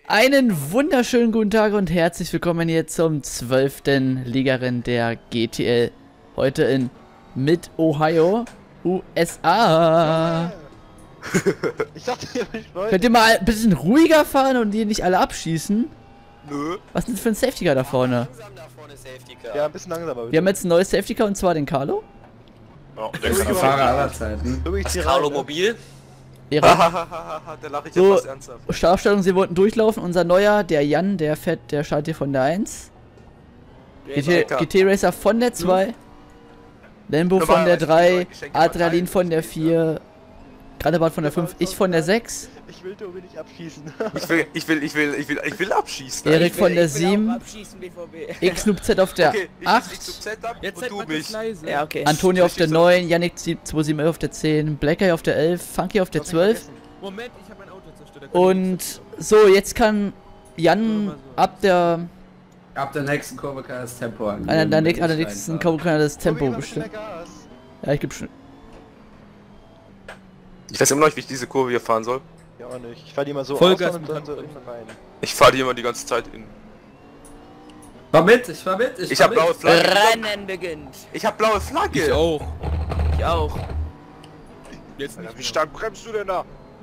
Einen wunderschönen guten Tag und herzlich willkommen hier zum 12. Ligarennen der GTL. Heute in Mid-Ohio, USA. Ich dachte, ich wollte. Könnt ihr mal ein bisschen ruhiger fahren und die nicht alle abschießen? Nö. Was ist denn für ein Safety Car da vorne? Ja, ein bisschen langsamer. Wir haben jetzt ein neues Safety Car und zwar den Carlo. Ja, Fahrer aller Zeiten. Carlo Mobil. Ehre. Der lache ich So, etwas ernsthaft. Startaufstellung, sie wollten durchlaufen. Unser neuer, der Jan, der startet hier von der 1. GT Racer von der 2. Lambo von der 3. Adrenalin von der 4. Gradebart von der 5. Ich von der 6. Ich will Tobi nicht abschießen. Ich will abschießen. Erik von der 7. X-Noob Z auf der Okay, ich 8. schieß Z ab Jetzt und seid du mal mich. leise. Ja, okay. Antonio auf der 9. Yannick 271 auf der 10. Black Eye auf der 11. Funky auf der 12. Moment, ich habe mein Auto zerstört. Und so, jetzt kann Jan ab der nächsten Kurve kann das Tempo an. an der nächsten Kurve kann er das Tempo bestimmen. Ja, ich geb schon. Ich weiß immer noch nicht, wie ich diese Kurve hier fahren soll. Ja, auch nicht. Ich fahr die mal so Vollgas aus und dann so mit irgendwann rein. Ich fahre die immer die ganze Zeit in. Ich fahr mit. Ich hab blaue Flagge. Rennen beginnt. Ich hab blaue Flagge. Ich auch. Ich auch. Jetzt Alter, nicht wie mehr. stark bremst du denn da?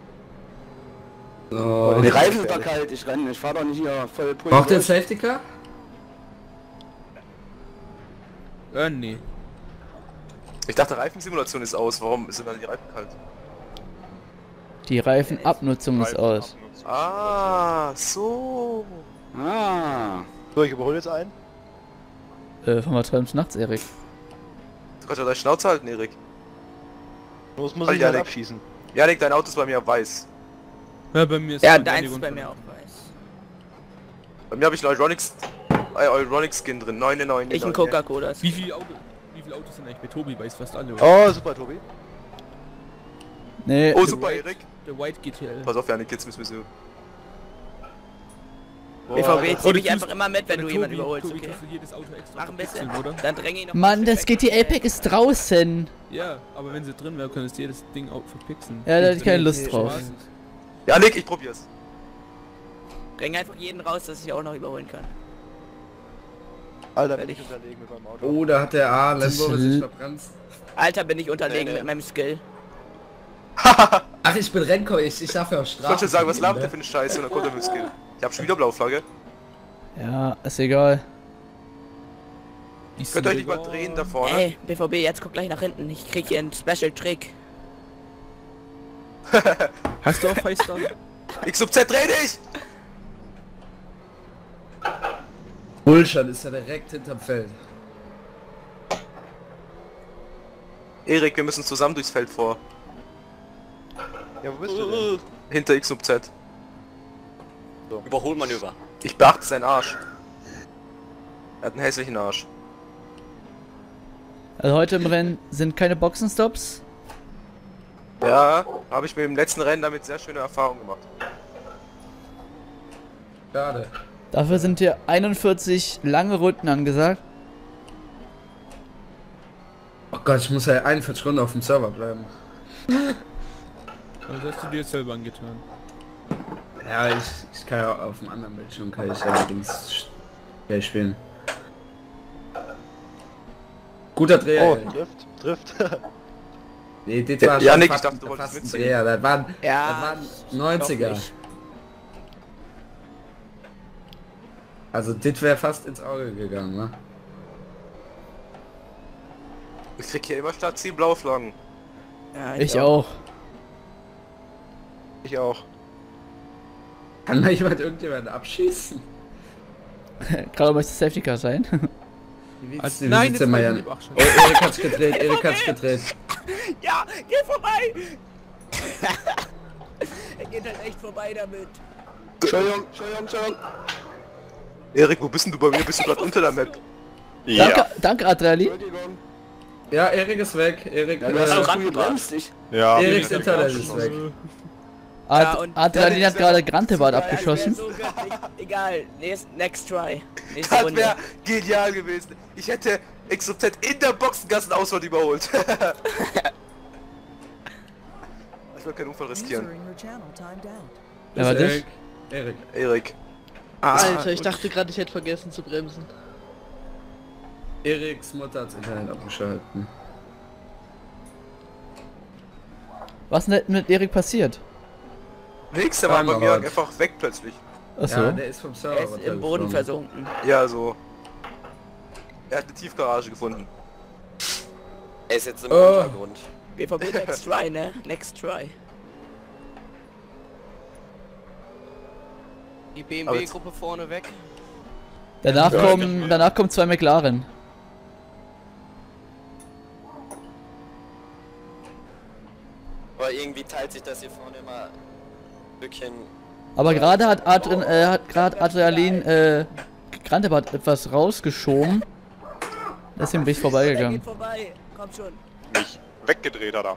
So. Die Reifen sind doch kalt, ich renne, ich fahr doch nicht hier voll Puls. Braucht ihr ein Safety Car? Nee. Ich dachte, Reifensimulation ist aus. Warum sind dann die Reifen kalt? Die Reifenabnutzung ist aus. Ah, so. Ah. So, ich überhole jetzt einen. Von was träumst du nachts, Erik? Du kannst ja deine Schnauze halten, Erik. Los muss Oh, ich halt Janik. abschießen. Janik, dein Auto ist bei mir weiß. Ja, bei mir ist Ja, nur deins Janik ist und bei von- mir auch weiß. Bei mir habe ich einen Euronic Skin drin. 9,9. Ich ein Coca-Cola. Wie viele Autos sind eigentlich bei Tobi? Weiß fast alle. Oh, super, Tobi. Nee, Oh, super, Erik. Der White GTL. Pass auf, Janik, jetzt müssen wir so. BVB Oh, zieh du mich einfach tust- immer mit, wenn du Tobi, jemanden überholst, Tobi, okay? tust du jedes Auto extra Mach ein bisschen. verpixeln, oder? Dann dränge ich noch Mann, ein das bisschen weg. GTA-Pack ist draußen. Ja, aber wenn sie drin wäre, könntest du jedes Ding auch verpixeln. Ja, da hätte ich keine Drin Lust ist drauf. Spaß. Janik, ich probier's. Dräng einfach jeden raus, dass ich auch noch überholen kann. Alter, bin ich unterlegen mit meinem Auto. Oh, da hat der A Lambo Das sich verbrannt. Alter, bin ich unterlegen Nee. mit meinem Skill. Ach, ich bin Rennkoch, ich darf ja auf Ich Straße. wollte schon sagen, was labert der für eine Scheiße und dann kommt er mit dem Skill. Ich hab schon wieder blaue Flagge. Ja, ist egal. Könnt ihr euch nicht mal drehen da vorne? Ey, BVB, jetzt guck gleich nach hinten. Ich krieg hier einen Special-Trick. Hast du auch Feistar? X sub Z, dreh dich! Bullshit ist ja direkt hinterm Feld. Erik, wir müssen zusammen durchs Feld vor. Ja, wo bist du denn? Hinter X sub Z. Überholmanöver. Ich beachte seinen Arsch. Er hat einen hässlichen Arsch. Also heute im Rennen sind keine Boxenstops. Ja, habe ich mir im letzten Rennen damit sehr schöne Erfahrungen gemacht. Schade. Dafür sind hier 41 lange Runden angesagt. Oh Gott, ich muss ja 41 Runden auf dem Server bleiben. Also hast du dir jetzt selber angetan. Ja, ich kann ja auf dem anderen Bildschirm kann ich allerdings schnell spielen. Guter Dreher. Oh, ey. Drift. Nee, das Ja, war schon Janik, ich fast, dachte, du wolltest fast ein mitziehen. Dreher. Das waren Ja, 90er. doch nicht. Also das wäre fast ins Auge gegangen, ne? Ich krieg hier immer statt 10 blaue Flaggen. Ja, Ich auch. Ich auch. Kann da irgendjemanden abschießen? Gerade möchte Safety Car sein. Wie Also, wie nein, sieht's jetzt denn mal, weiß Jan? ich nicht, ach, schon. Oh, Erik hat's gedreht, Erik hat's gedreht. Ja, geh vorbei! Er geht halt echt vorbei damit. Entschuldigung. Erik, wo bist denn du bei mir? Bist du gerade unter der Map? Danke Adrenalin. Entschuldigung. Ja, Erik ist weg. Erik, Ja, du hast doch rangebremst, ich. Ja. Eriks Internet ist weg. Ad und- Adrenalin hat gerade Grantebad abgeschossen. So göttlich. Egal, next try. Nächste Das Runde. wäre genial gewesen. Ich hätte X sub Z in der Boxengassenausfahrt überholt. Ich will keinen Unfall riskieren. Wer war das? Erik. Erik. Erik. Alter, ich dachte gerade, ich hätte vergessen zu bremsen. Eriks Mutter hat das Internet abgeschalten. Was denn mit Erik passiert? Nix, der war bei mir Timeout. einfach weg plötzlich. Achso. Ja, der ist vom Server. Er ist im Boden versunken. Ja, so. Er hat eine Tiefgarage gefunden. Er ist jetzt im Oh. Untergrund. BVB next try, ne? Next try. Die BMW-Gruppe vorne weg. Danach kommen 2 McLaren. Aber irgendwie teilt sich das hier vorne immer ein Stückchen. Aber gerade hat Adrenalin Grantebart etwas rausgeschoben. Deswegen bin ich vorbeigegangen. Geht vorbei, komm schon. Mich weggedreht hat er.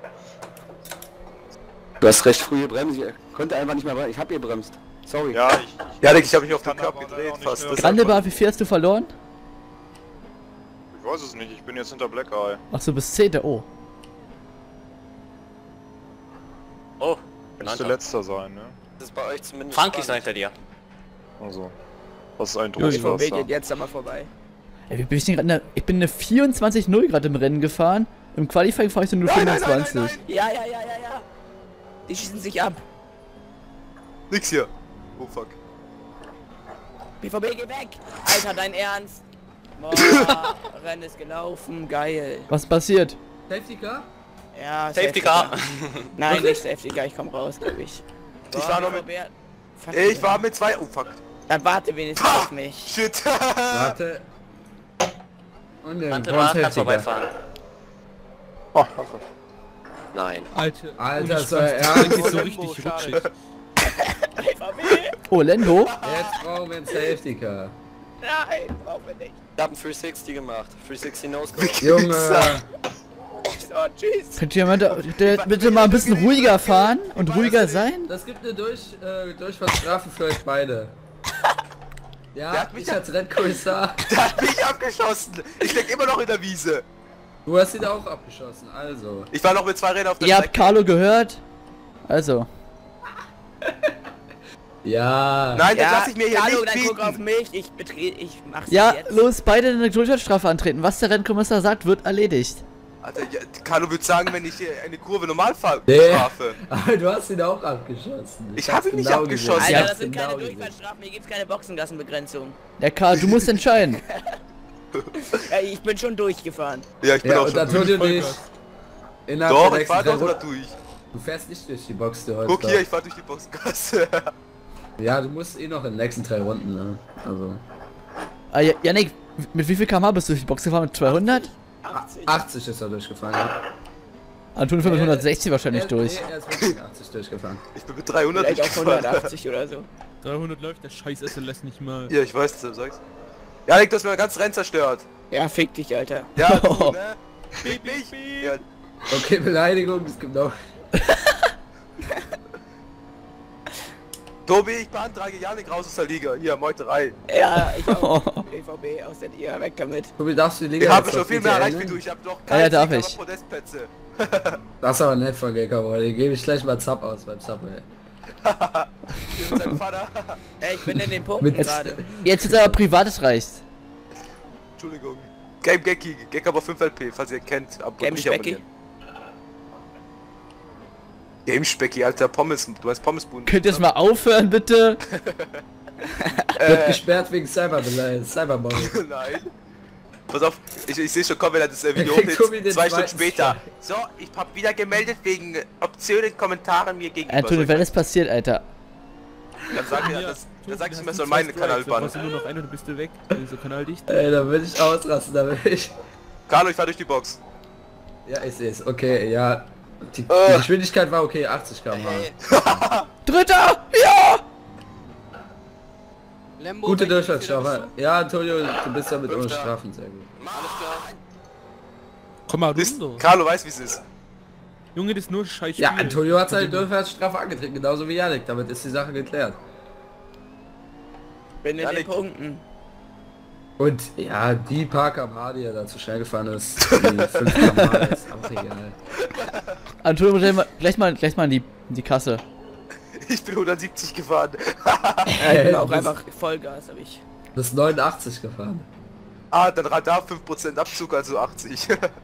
Du hast recht früh gebremst, ich konnte einfach nicht mehr bremsen. Ich hab gebremst. Sorry. Ja, Ja, ich habe mich auf den kann Körper aber gedreht auch nicht fast. mehr. Das Grantebart, wie viel hast du verloren? Ich weiß es nicht, ich bin jetzt hinter Black Eye. Ach so, bis 10. Oh. Oh, Müsste letzter sein, ne? das ist bei euch zumindest. Frank ist hinter dir. Also. Was ist ein Ja, Trost? BVB geht jetzt einmal vorbei. Ey, wie bin ich denn gerade? Ich bin eine 24-0 gerade im Rennen gefahren. Im Qualifying fahre ich so nur 25. Ja. Die schießen sich ab. Nix hier. Oh fuck. BVB, geh weg! Alter, dein Ernst? Boah, Rennen ist gelaufen, geil. Was passiert? Safety Car? Ja, Safety Car. Nein, nicht Safety Car, ich komm raus, glaub ich. Ich war noch mit. Fuck, Ich war mit 2. Oh fuck. Dann warte wenigstens auf mich. Shit. Warte. Und der Ante Braun war, Safety kannst Car. vorbeifahren. Oh, Nein. Alter, so Das ernst. ist so richtig rutschig. Oh, Lendo? Jetzt brauchen wir ein Safety Car. Nein, brauchen wir nicht. Ich hab einen 360 gemacht. 360 No-Scope. Junge. So, tschüss. Könnt ihr bitte mal ein bisschen ruhiger fahren und ruhiger sein? Das gibt eine Durchfahrtsstrafe für euch beide. Ja, Der hat mich ich als Rennkommissar. Der hat mich abgeschossen. Ich steck immer noch in der Wiese. Du hast ihn auch abgeschossen, also. Ich war noch mit 2 Rädern auf der Ihr habt Strecke. Carlo gehört? Also. Ja. Nein, das Ja, lass ich mir hier Carlo, nicht dann guck auf bieten. mich. Ich mach's Ja, jetzt. los, beide eine Durchfahrtsstrafe antreten. Was der Rennkommissar sagt, wird erledigt. Alter, ja, Carlo würde sagen, wenn ich hier eine Kurve normal fahre, Nee. strafe. Aber du hast ihn auch abgeschossen. Ich hab ihn nicht genau abgeschossen. gesehen. Alter, Ich das hab's sind genau keine gesehen. Durchfahrtsstrafen, hier gibt's keine Boxengassenbegrenzung. Ja, Karl, du musst entscheiden. Ey, ich bin schon durchgefahren. Ja, ich bin Ja, auch und schon dann tut durch. ihr nicht. Innerhalb Doch, der ich fahr nächsten doch drei oder durch. Du fährst nicht durch die Box, du Guck hier, ich fahr durch die Boxengasse. Ja, du musst eh noch in den nächsten 3 Runden, ne? Also. Ah, Yannick, mit wie viel km/h bist du durch die Box gefahren? Mit 200? 80. 80 ist er durchgefahren, ja. Anton fährt mit 160 wahrscheinlich durch. Nee, er ist wirklich 80 durchgefahren. Ich bin mit 300 Vielleicht auf durchgefahren. 180 oder so. 300 läuft der scheiß SLS nicht mal. Ja, ich weiß, dass du sagst. Ja, Nick, du hast mir ganz Rennen zerstört. Ja, fick dich, Alter. Ja, du, ne? Piep, piep. Ja, Okay, Beleidigung, es gibt noch. Tobi, ich beantrage Janik raus aus der Liga. Hier, Meuterei. Ja, ich auch. BVB aus der Liga, weg damit. Tobi, darfst du die Liga Ich habe jetzt schon auf viel mehr GTL, erreicht ne? wie du. Ich habe doch Ja, keine darf Sieg, ich. aber Podestplätze. Das ist aber nett von Geckerboy, den gebe ich gleich mal Zap aus beim Subway. Hier mit seinem Vater. Ey, ich bin in den Punkten Mit- gerade. Jetzt ist aber Privates reicht. Entschuldigung. Game Gecki, Geckerboy 5 LP, falls ihr ihn kennt. Game nicht Specki. abonnieren. Game Specki, alter Pommes. Du meinst Pommesbude. Könnt ihr jetzt mal aufhören, bitte? Wird gesperrt wegen Cybermobbing. Nein. Pass auf, ich sehe schon, komm, wenn er das Video kriegt Tobi hochlädt, den 2 Stunden zweiten später. So, ich hab wieder gemeldet wegen Optionen Kommentaren mir gegenüber. Anton, wenn das passiert, Alter. Dann sag ich, dann sag ich mir, soll meinen Kanal bannen. bannen. Du nur noch einen und du bist du weg. Also Kanal dicht. Ey, da will ich ausrasten, da will ich. Carlo, ich fahr durch die Box. Ja, ich seh's. Okay, ja. Die Geschwindigkeit war okay, 80 km/h. Dritter! Ja! Lembo, Gute welche Durchfahrtsstrafe. Fehler bist Ja, Antonio, du bist ja mit ohne Fünfter. Strafen, sehr gut. du? Alles klar. Komm mal Wisst- runter. Carlo weiß, wie es ist. Junge, das ist nur scheiß Ja, Spiel. Antonio hat seine Durchfahrtsstrafe angetreten, genauso wie Janik. Damit ist die Sache geklärt. Bin in den Janik. Punkten. Und ja, die paar km/h, die er da zu schnell gefahren ist, die 5 km/h ist auch egal. Anton, gleich mal in die Kasse. Ich bin 170 gefahren. Ich bin auch einfach Vollgas, hab ich. Du bist 89 gefahren. Ah, dann Radar 5% Abzug, also 80.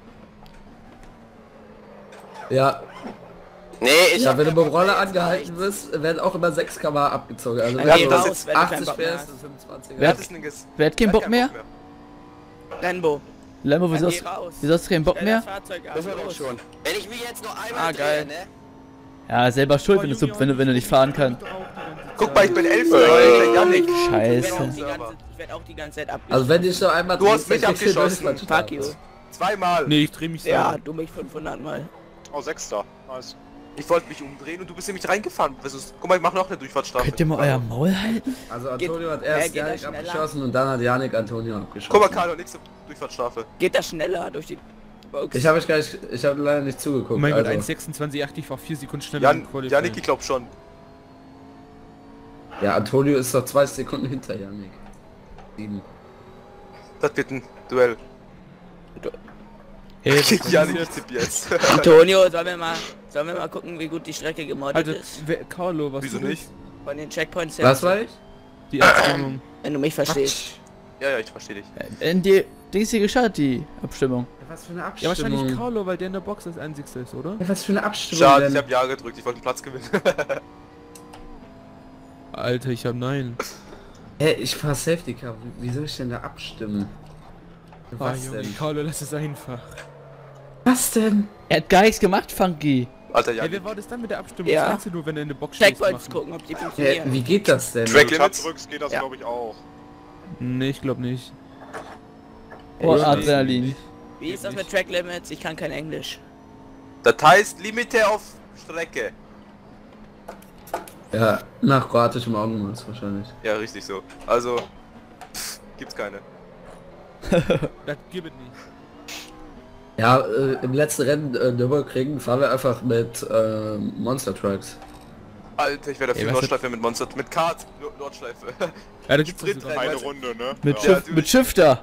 Ja. Nee, ich Ja, hab wenn du kein mit dem Roller Problem, angehalten wirst, werden auch immer 6 km abgezogen. Also wenn Geh du raus, wenn du 80 keinen Bock mehr fährst, hast. ist 25. Wer hat- Das ist Wer hat keinen Bock mehr? Lambo. Lambo, Dann wieso geh hast, raus. wieso hast du keinen Bock Stell mehr? das Fahrzeug ab. Das war doch Los. schon. Wenn ich mich jetzt noch einmal geil. drehe, ne? Ja, selber schuld, wenn du, so, wenn du nicht fahren kannst. Guck mal, ich bin 11. Der Janik. Ich Scheiße. werd auch die ganze Zeit ab. Also wenn ich noch einmal Du hast drehst, mich dann kriegst du abgeschossen. Durchfall. Fuck you. Zweimal. Nee, ich dreh mich so. Ja, du mich 500 Mal. Oh, 6. Nice. Ich wollte mich umdrehen und du bist nämlich reingefahren. Guck mal, ich mach noch eine Durchfahrtsstrafe. Könnt ihr mal euer Maul halten? Also Antonio hat erst geht das Janik schneller? abgeschossen und dann hat Janik Antonio abgeschossen. Guck mal, Carlo, nächste Durchfahrtsstrafe. Geht das schneller durch die Box? Ich habe gar nicht, ich habe leider nicht zugeguckt. Oh mein Gott, also. 1,26,8, ich war 4 Sekunden schneller im Qualifying. Janik, ich glaub schon. Ja, Antonio ist doch 2 Sekunden hinter Janik. 7. Das wird ein Duell. Hey, was ist Janik, ich jetzt? tippe jetzt. Antonio, sollen wir mal gucken, wie gut die Strecke gemoddet Alter, ist? Carlo, was Wieso du nicht? Von den Checkpoints her. Was war ich? Die Abstimmung. Wenn du mich verstehst. Ja, ich verstehe dich. In die Dings hier gestartet, die Abstimmung. Was für eine Ja, Abstimmung? wahrscheinlich Carlo, weil der in der Box das Einzigste ist, oder? Ja, was für eine Abstimmung Schade, denn? ich hab Ja gedrückt, ich wollte den Platz gewinnen. Alter, ich hab Nein. Ich fahr Safety Car, wie soll ich denn da abstimmen? Ah, Was Junge, denn? Carlo, lass es einfach. Was denn? Er hat gar nichts gemacht, Funky. Alter, Ja, Janik. wer war das dann mit der Abstimmung? Ja. Das kannst du nur, wenn er in der Box stehst, Checkpoints machen. gucken, ob die funktionieren. Wie geht das denn? Track Wenn du Limits. Tab drückst, geht das Ja. glaube ich auch. Nee, ich glaube nicht. Oh, Ja, Adrenalin. Wie ist das mit Track Limits? Ich kann kein Englisch. Das heißt Limite auf Strecke. Ja, nach kroatischem Augenmaß wahrscheinlich. Ja, richtig so. Also, gibt's keine. Das gibt es nicht. Ja, im letzten Rennen Nürburgring fahren wir einfach mit Monster Trucks. Alter, ich werde Ey, viel was Nordschleife mit Monster, mit Kart, Nordschleife. Ja, da gibt's das Sprint sogar. rein. Eine Runde, ne? Mit, Ja, mit Shifter.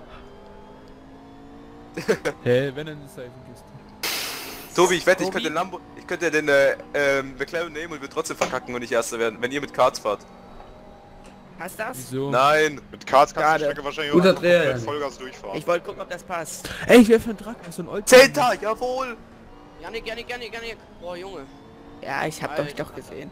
Hä, wenn dann ist er einfach Tobi, ich wette, ich Tobi? könnte den McLaren nehmen und wir trotzdem verkacken und nicht Erster werden, wenn ihr mit Karts fahrt. Hast das? Wieso? Nein! Mit Karts kannst du die Gerade. Strecke wahrscheinlich Guter auch Dreher, komplett Janik. Vollgas durchfahren. Ich wollte gucken, ob das passt. Ey, ich wär für einen Truck, so ein Old. Zehnter, jawohl! Janik. Boah, Junge. Ja, ich hab Alter. doch gesehen.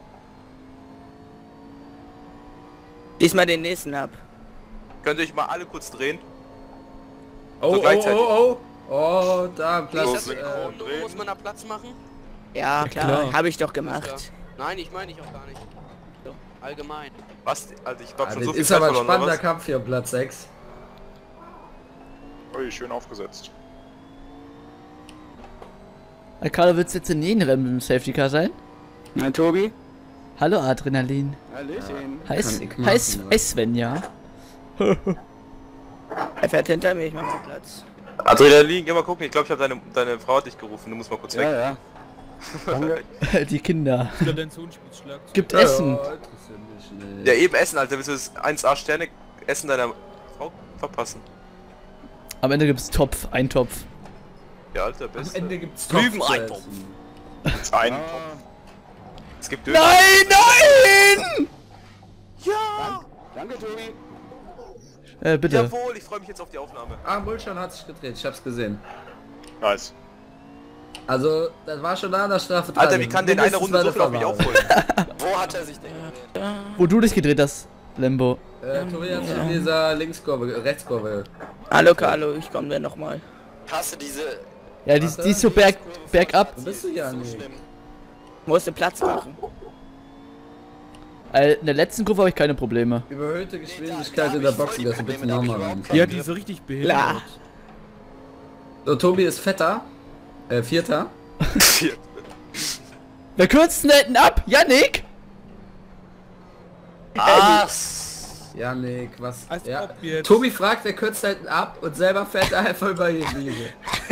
Diesmal den nächsten ab. Könnt ihr euch mal alle kurz drehen? Oh, So gleichzeitig. oh, da, Wie ist Platz. das mit synchron Runde? drehen. Muss man da Platz machen? Ja, klar, klar. habe ich doch Klar. gemacht. Nein, ich meine ich auch gar nicht. So, allgemein. Was? Alter, ich hab schon Das so viel ist Zeit aber ein verloren, oder spannender was? Kampf hier, Platz 6. Ui, schön aufgesetzt. Carlo, willst du jetzt in jedem Rennen mit dem Safety Car sein? Na, Tobi? Hallo Adrenalin. Hallöchen. Heiß, Kann ich machen, heiß, oder? heiß Svenja. Er fährt hinter mir, ich mach mal Platz. Adrenalin, geh mal gucken, ich glaube, ich habe deine Frau hat dich gerufen, du musst mal kurz weg. ja. Die Kinder. Ich glaub, dein Sohn spielt Schlagzeug. Gibt Essen. interessiert mich nicht. Ja, eben Essen, Alter, willst du das 1A Sterne Essen deiner Frau verpassen? Am Ende gibt's Topf, ein Topf. Ja, Alter, Am best. Ende gibt's Drüben Topf zu Eintopf. essen. Ein Es gibt Döner. Nein! Ja! Bitte. Jawohl, ich freue mich jetzt auf die Aufnahme. Ah, Mulchan hat sich gedreht, ich hab's gesehen. Nice. Also, das war schon an der Strafe dran. Alter, wie kann denn eine Runde so viel auf mich aufholen? Wo hat er sich denn gedreht? Wo du dich gedreht hast, Lembo. Tobi hat in dieser Linkskurve, Rechtskurve. Hallo, Carlo, ich komme dann nochmal. Hast du diese... Ja, die ist so bergab. Wo bist du ja so nicht? schlimm? Musste Platz machen. In der letzten Kurve habe ich keine Probleme. Überhöhte Geschwindigkeit in der Boxengasse, bitte nochmal rein. Ja, die ist so richtig behindert. Klar. So, Tobi ist Vetter. Vierter. Wer kürzt denn da hinten ab? Yannick? Ah, Janik, was? Als Ja. ob jetzt. Tobi fragt, wer kürzt hinten ab und selber fährt er einfach über die Linie.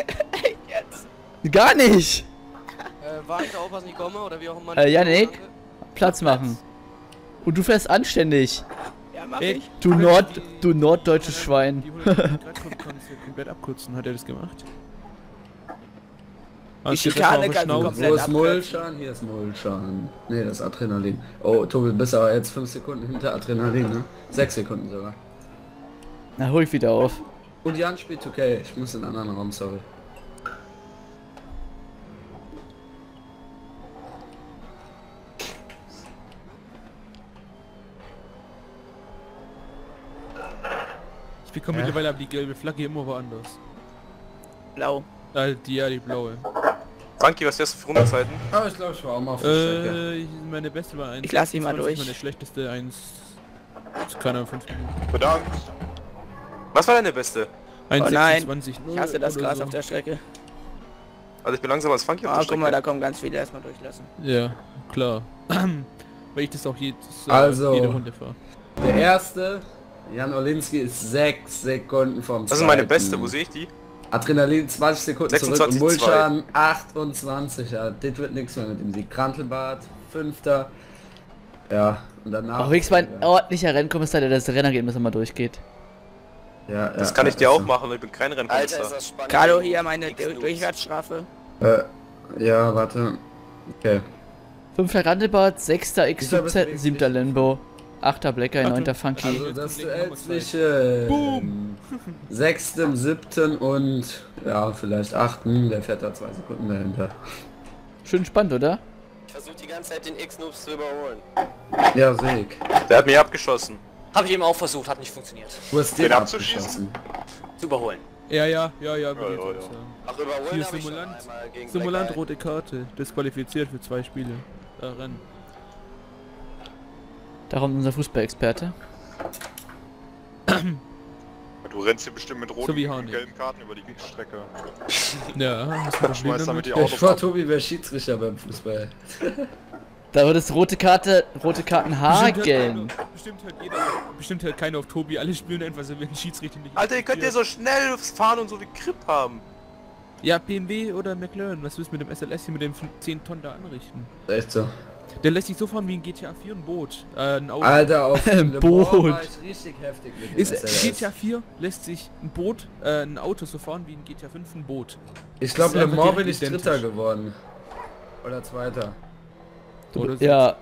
Gar nicht. Warte auf, was nicht komme oder wie auch immer. Yannick? Platz machen. Und du fährst anständig. Ja, mach Ey, ich. Du norddeutsches Schwein. Die 103 konntest du komplett abkürzen, hat er das gemacht? Die Schikane kannst du Wo komplett ist abkürzen. Mulchan? Hier ist Mulchan. Ne, das ist Adrenalin. Oh, Tobi, bist aber jetzt 5 Sekunden hinter Adrenalin, ne? 6 Sekunden sogar. Na, hol ich wieder auf. Und Jan spielt okay. Ich muss in einen anderen Raum, sorry. Ich bekomme mittlerweile aber die gelbe Flagge immer woanders. Blau. Die blaue. Frankie, was hast du für Rundenzeiten? Aber ich glaube, ich war auch mal auf der Strecke. Meine beste war 1. Ich lass ihn mal durch. Meine schlechteste 1. Keine Ahnung, 5 Minuten. Bedankt. Was war deine beste? 1, Oh nein. 26, Ich hasse das oder Gras so. auf der Strecke. Also ich bin langsamer als Frankie auf Ah, der guck Strecke. mal, da kommen ganz viele erstmal durchlassen. Ja, klar. Weil ich das auch jede Runde fahre. Der erste, Jan Olinski, ist 6 Sekunden vom Das ist meine zweiten. beste, wo sehe ich die? Adrenalin 20 Sekunden zurück und 26,2. Mulchan 28. Ja, das wird nichts mehr mit dem Sieg. Krantelbart, 5. Ja, und danach... Auch wenigstens mein ordentlicher Rennkommissar, der das Rennergebnis immer durchgeht. Ja, Das kann ich dir auch machen, ich bin kein Alter, ist Rennkommissar. das spannend. Carlo, hier meine X-Noobs. Durchfahrtsstrafe. Ja, warte. Okay. 5. Randelbart, 6. Dieser XYZ, bewegt 7. Lambo, 8. Blacker, 9. Funky. Also das Duell zwischen 6., 7. und ja, vielleicht 8. Der fährt da 2 Sekunden dahinter. Schön spannend, oder? Ich versuche die ganze Zeit den X-Noobs zu überholen. Ja, sehe ich. Der hat mich abgeschossen. Habe ich eben auch versucht, hat nicht funktioniert. Du hast Den den abzuschießen? abgeschossen. Zu überholen. Ja, würde ich ja, jetzt ja. auch sagen. Ach, überholen Hier habe ich schon Simulant. einmal gegen Simulant, Black Eye. rote Karte. Disqualifiziert für 2 Spiele. Rennen. Darum unser Fußballexperte. Du rennst hier bestimmt mit roten So wie und Harnik. gelben Karten über die Strecke. Ja, hast du Schmeißt damit die Ich Autos war ab. Tobi, wer Schiedsrichter beim Fußball. Da wird es rote Karten hageln. Bestimmt hört keiner auf Tobi, alle spielen einfach so, wenn Schiedsrichter nicht... Alter, ihr könnt ja so schnell fahren und so wie Grip haben. Ja, BMW oder McLaren, was willst du mit dem SLS hier mit dem 10 Tonnen da anrichten? Echt so. Der lässt sich so fahren wie ein GTA 4 ein Boot. Ein Auto. Alter, auf Ein Le Boot. Mans war ich richtig heftig mit dem Ist SLS. GTA 4 lässt sich ein Boot, ein Auto so fahren wie ein GTA 5 ein Boot. Ich glaube, Das ist Le einfach Mans bin ich direkt Dritter identisch. geworden. Oder Zweiter. Oder so. Ja,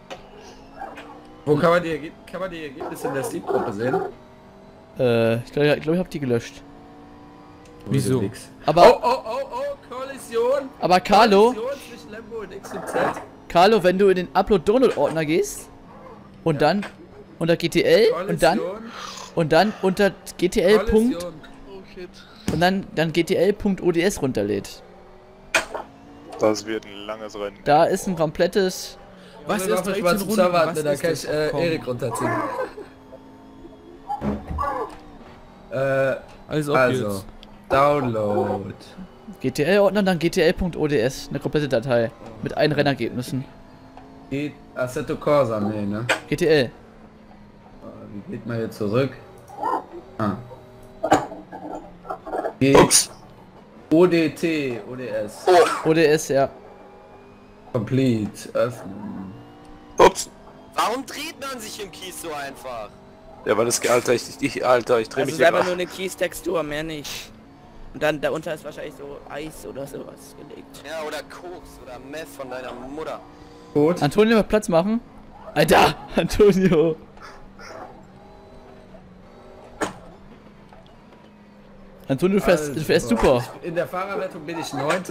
Wo kann man die Ergebnisse in der Steam-Gruppe sehen? ich glaube, ich habe die gelöscht. Wieso? Aber, Kollision! aber Carlo, Kollision zwischen Lambo und XYZ. Carlo, wenn du in den Upload-Download-Ordner gehst und dann unter GTL und dann unter GTL. Kollision. Oh shit. Und dann GTL.ods runterlädt. Das wird ein langes Rennen. Da ist ein komplettes... Was Ich ist will mal 13 zum Runden? Server, Was da ist kann das? ich Komm. Erik runterziehen. Also, Also, Download. GTL-Ordner, dann GTL.ods, eine komplette Datei mit allen Rennergebnissen. Geht Assetto Corsa, nee, ne? GTL. Wie geht man hier zurück? Ah. Geht ODT, ODS. ODS, ja. Complete. Öffnen. Ups. Warum dreht man sich im Kies so einfach? Ja, weil das, Alter, ich dreh Das mich ist hier einfach nur grad. eine Kies-Textur, mehr nicht. Und dann darunter ist wahrscheinlich so Eis oder sowas gelegt. Ja, oder Koks oder Meth von deiner Mutter. Gut. Antonio, mal Platz machen. Alter, Antonio. Antonio, du fährst super. In der Fahrerwertung bin ich 9.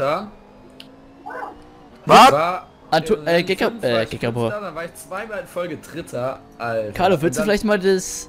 Was? Gekabor. Dann war ich zweimal in Folge 3. Alter. Carlo, willst du Und dann- vielleicht mal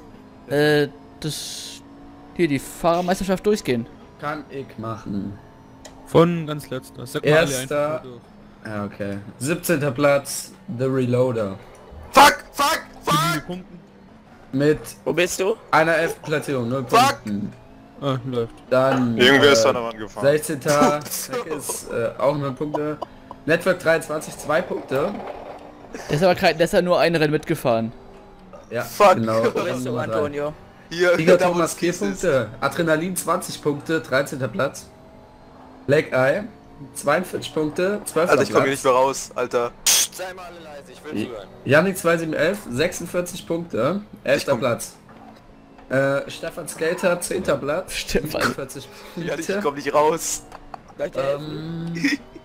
hier die Fahrermeisterschaft durchgehen? Kann ich machen. Von ganz letzter. Sag mal alle Erster. einfach durch. Ja, okay. 17. Platz, The Reloader. Fuck! Wie viele Punkten? Mit Wo bist du? einer 11. Platzierung, 0 Fuck! Punkten. Ah, läuft. Dann Irgendwer ist an der Wand gefahren. 16. Zack ist auch 0 Punkte. Network 23, 2 Punkte. Der ist aber der ist ja nur ein Rennen mitgefahren. Ja, Fuck. genau. Wo bist du, Antonio? Hier, Tiger da, wo Thomas das 4 Kies ist. Punkte. Adrenalin 20 Punkte, 13. Platz. Black Eye 42 Punkte, 12. Alter, ich komme hier Platz. nicht mehr raus, Alter. Psst, sei mal alle leise, ich will zuhören. Yannick 2711, 46 Punkte, 11. Platz. Stefan Skater, 10. Platz, Stefan. 45 Ja, ich Punkte. komme nicht raus. Soll ich dir helfen?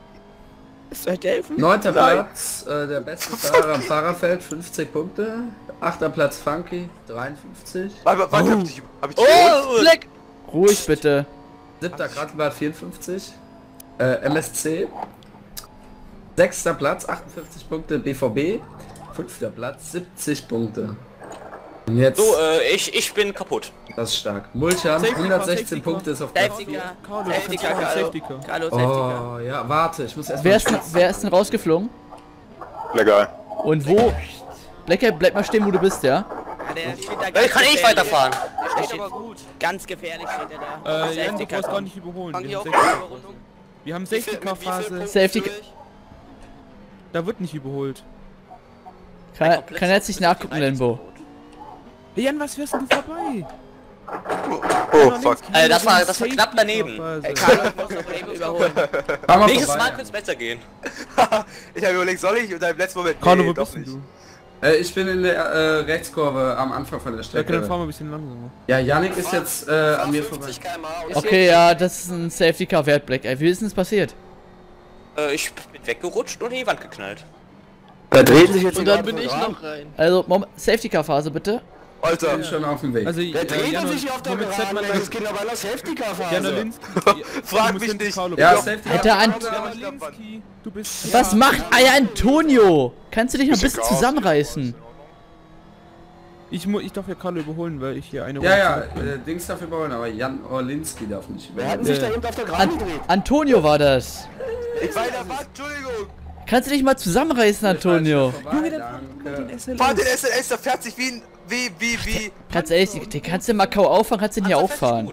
Soll ich dir helfen? 9. Platz, der beste Fahrer am Fahrerfeld, 50 Punkte. 8. Platz Funky, 53. Warte, hab ich Oh, Black! Ruhig bitte. 7. Grattenbart, 54. MSC. 6. Platz, 58 Punkte, BVB. 5. Platz, 70 Punkte. Und jetzt... So, ich bin kaputt. Das ist stark. Mulchan, 116 Punkte ist auf Platz 4. Safety Car, Carlo, Safety Car. Oh, ja, warte, ich muss erst Wer ist denn rausgeflogen? Legal. Und wo? Blacker, bleib mal stehen, wo du bist, ja? Der steht da Ich kann nicht weiterfahren. Der steht aber gut. Ganz gefährlich steht er da. Jan, du brauchst gar nicht überholen. Wir haben 60k-Phase. Safety. Da wird nicht überholt. Kann jetzt nicht nachgucken, Lembo. Hey Jan, was fährst denn du vorbei? Oh, fuck. Das war knapp daneben. Carlo muss noch eben überholen. Nächstes Mal wird's besser gehen. Ich habe überlegt, soll ich? Und dann im letzten Moment, Carlo, wo doch bist denn nicht. du? Ich bin in der Rechtskurve am Anfang von der Ja, dann Strecke. fahren wir ein bisschen langsamer. Ja, Yannick ist jetzt an mir vorbei. 50 km/h. Okay, ja, das ist ein Safety Car wert, Black. Ey, wie ist denn das passiert? Ich bin weggerutscht und in die Wand geknallt. Da dreht sich jetzt Und dann bin ich noch rein. Also, Safety Car Phase bitte. Alter, bin schon auf dem Weg. Also, Der dreht Jan sich auf der nur mit Geraden, Zetman- das geht aber alles Safety-Car-Phase. Jana Linsky. frag Du musst mich hinter nicht. Carlo Ja, bleiben. Safety Alter, Car. Jana Linsky, du bist... Was macht Aya Antonio? Kannst du dich noch ein bisschen Chaos. zusammenreißen? Ich darf ja Carlo überholen, weil ich hier eine Ja, Runde ja, Dings darf überholen, aber Jan Orlinski darf nicht Wir hatten überholen. sich da eben auf der Geraden gedreht. Antonio war das. Ich war in der Wand, Entschuldigung. Kannst du dich mal zusammenreißen, Antonio? Junge, danke. Fahr den SLS, der fährt sich wie ein... Wie... Ganz ehrlich, den kannst du in Macau auffahren, kannst du den hier auffahren.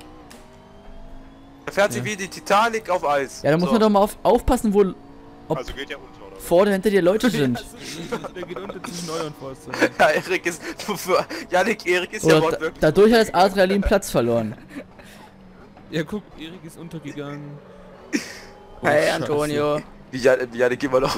Der fährt sich wie die Titanic auf Eis. Ja, da muss man doch mal aufpassen, wo Also geht ja unter, oder? vor oder hinter dir Leute sind. Der geht unter zwischen Neu und Forster. Ja, Erik ist... Erik ist ja Oder wortwörtlich... dadurch hat das Adrenalin Platz verloren. Ja, guck, Erik ist untergegangen. Hey Antonio. Janik, geh mal noch.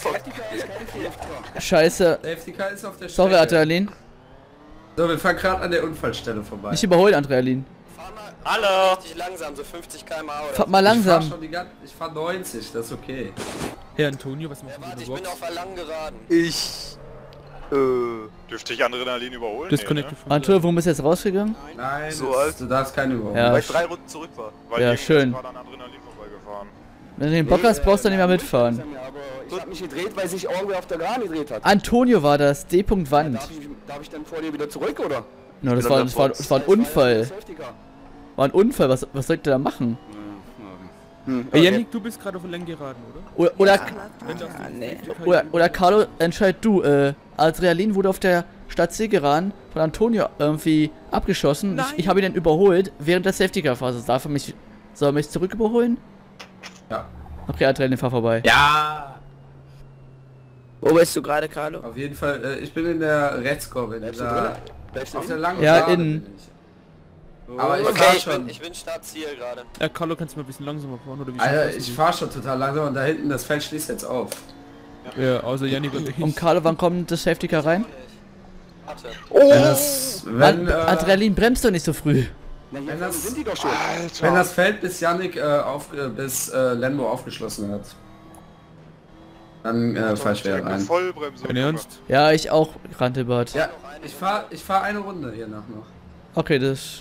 Scheiße. Safety Car ist auf der Sorry, Strecke. Adrenalin. So, wir fahren gerade an der Unfallstelle vorbei. Nicht überholen, Adrenalin. Fahr mal Hallo. richtig langsam, so 50 km/h oder Fahrt mal Ich fahr langsam. schon ich fahr 90, das ist okay. Hey Antonio, was machst so. Warte, du ich in bin der auf der langen Geraden. Ich... Dürfte ich Adrenalin überholen? Disconnected Nee, von Antonio, warum bist du jetzt rausgegangen? Nein, So das, alt. du darfst keine überholen. Ja. Weil ich 3 Runden zurück war. ne? Weil Ja, irgendwas schön. gerade an Adrenalin vorbeigefahren. Wenn du den Bock hast, brauchst du nicht mehr mitfahren. Aber ich hab mich gedreht, weil sich irgendwer auf der Geraden gedreht hat. Antonio war das, D. Wand. Darf ich dann vor dir wieder zurück, oder? No, das war ein Unfall. Safety Car. War ein Unfall, was soll ich da machen? Hey Yannick, du bist gerade auf der Lenggeraden, oder? Oder Wenn das Nee. Oder Carlo, entscheid du, Adrenalin wurde auf der Stadt Segeran von Antonio irgendwie abgeschossen. Ich habe ihn dann überholt während der Safety Car Phase. Soll er mich zurück überholen? Ja. Okay, Adrenalin, fahr vorbei. Ja! Wo bist du gerade, Carlo? Auf jeden Fall, ich bin in der Rechtskurve. Bleibst du drin? Bleibst du Auf der drin? langen Ja, Gerade innen. bin ich. Aber ich Okay, fahr ich schon. bin Startziel gerade. Ja, Carlo, kannst du mal ein bisschen langsamer fahren, oder wie Alter, sieht's ich aus? fahr schon total langsam und da hinten, das Feld schließt jetzt auf. Ja, außer Yannick und ich. Und Carlo, wann kommt das Safety Car rein? Warte. Wenn Adrenalin bremst doch nicht so früh. wenn das, Sind die doch schon. wenn das Feld bis Yannick bis Lembo aufgeschlossen hat, dann fahr ich wieder rein. Vollbremse. Dein Ernst? Ja, ich auch, Rantebart. Ja, ich fahr eine Runde hier nach noch. Okay, das...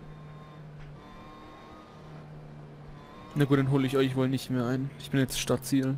Na gut, dann hole ich euch wohl nicht mehr ein. Ich bin jetzt Startziel.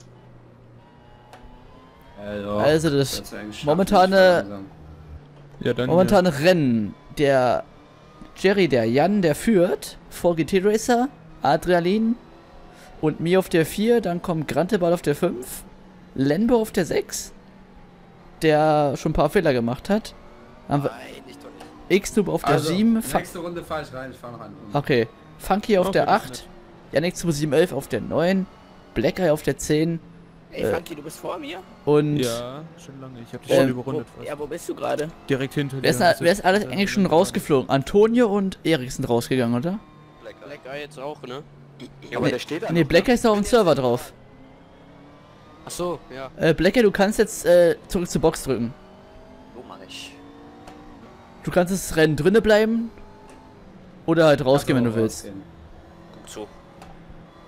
Also das momentane Ja, dann. momentane Rennen. Der Jerry, der Jan, der führt vor GT Racer, Adrenalin und mir auf der 4, dann kommt Granteball auf der 5, Lembo auf der 6, der schon ein paar Fehler gemacht hat. Dann haben Nein, nicht doch nicht. X-Noob auf der 7, nächste Runde fahr ich rein, ich fahr noch eine Runde. okay, Funky auf Okay, der das ist 8, nett. Yannick 711 auf der 9, Black Eye auf der 10 Ey, Funky, du bist vor mir? und Ja, schon lange. Ich hab dich schon überrundet fast. Ja, wo bist du gerade? Direkt hinter dir. wer ist alles eigentlich schon rausgeflogen? Antonio und Erik sind rausgegangen, oder? Black Eye jetzt auch, ne? Aber der steht da. Nee, Black Eye ist auf dem Server drauf. Ach so, ja. Black Eye, du kannst jetzt zurück zur Box drücken. So mach ich. Du kannst das Rennen drinnen bleiben oder halt rausgehen, wenn du willst. Guck zu.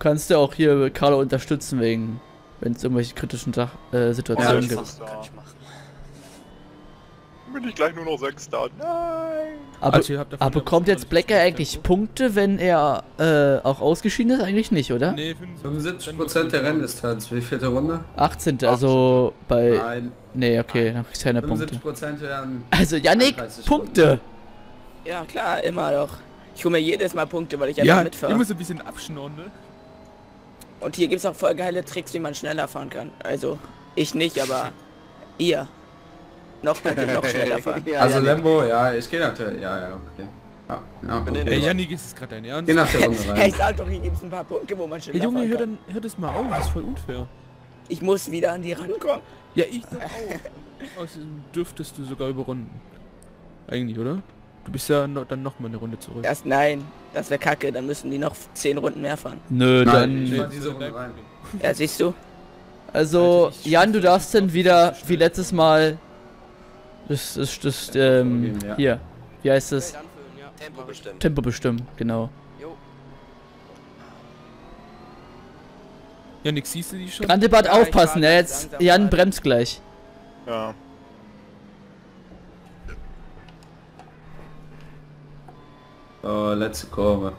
kannst ja auch hier Carlo unterstützen wegen, wenn es irgendwelche kritischen Situationen gibt. Kann ich machen. Bin ich gleich nur noch 6 da. Nein! Aber bekommt jetzt Black Eye eigentlich Punkte, wenn er auch ausgeschieden ist? Eigentlich nicht, oder? Nee, 75% der Renndistanz. Wie vielte Runde? 18. Also bei... Nein. Nee, okay, dann kriegst du keine Punkte. 75% werden... Also Yannick, Punkte! Ja klar, immer doch. Ich hole mir jedes Mal Punkte, weil ich ja mitfahre. immer so ein bisschen abschnorren, ne? Und hier gibt's auch voll geile Tricks, wie man schneller fahren kann. Also, ich nicht, aber ihr. Noch schneller fahren. Also Lambo, ja, ich gehe natürlich. Ja, okay. Ja, okay. Ey, Yannick, ist es gerade dein Ernst? Geh nach der Runde rein. Hey, ich sag doch, hier gibt's ein paar Punkte, wo man schneller Hey, Junge, fahren kann. hör das mal auf, das ist voll unfair. Ich muss wieder an die rankommen. Ja, ich doch auch. Außerdem dürftest du sogar überrunden. Eigentlich, oder? Du bist ja dann noch mal eine Runde zurück. Nein, das wäre kacke, dann müssen die noch 10 Runden mehr fahren. Nö, Nein, dann... ich fahr diese Runde rein. Ja, siehst du? Also, Jan, du darfst dann wieder, wie letztes Mal... Hier. Wie heißt es? Tempo bestimmt. Tempo bestimmen, genau. Yannick, siehst du die schon? Grandebad, Ja, aufpassen, ich fahr jetzt... langsam Jan rein. bremst gleich. Ja. Oh, letzte Kurve.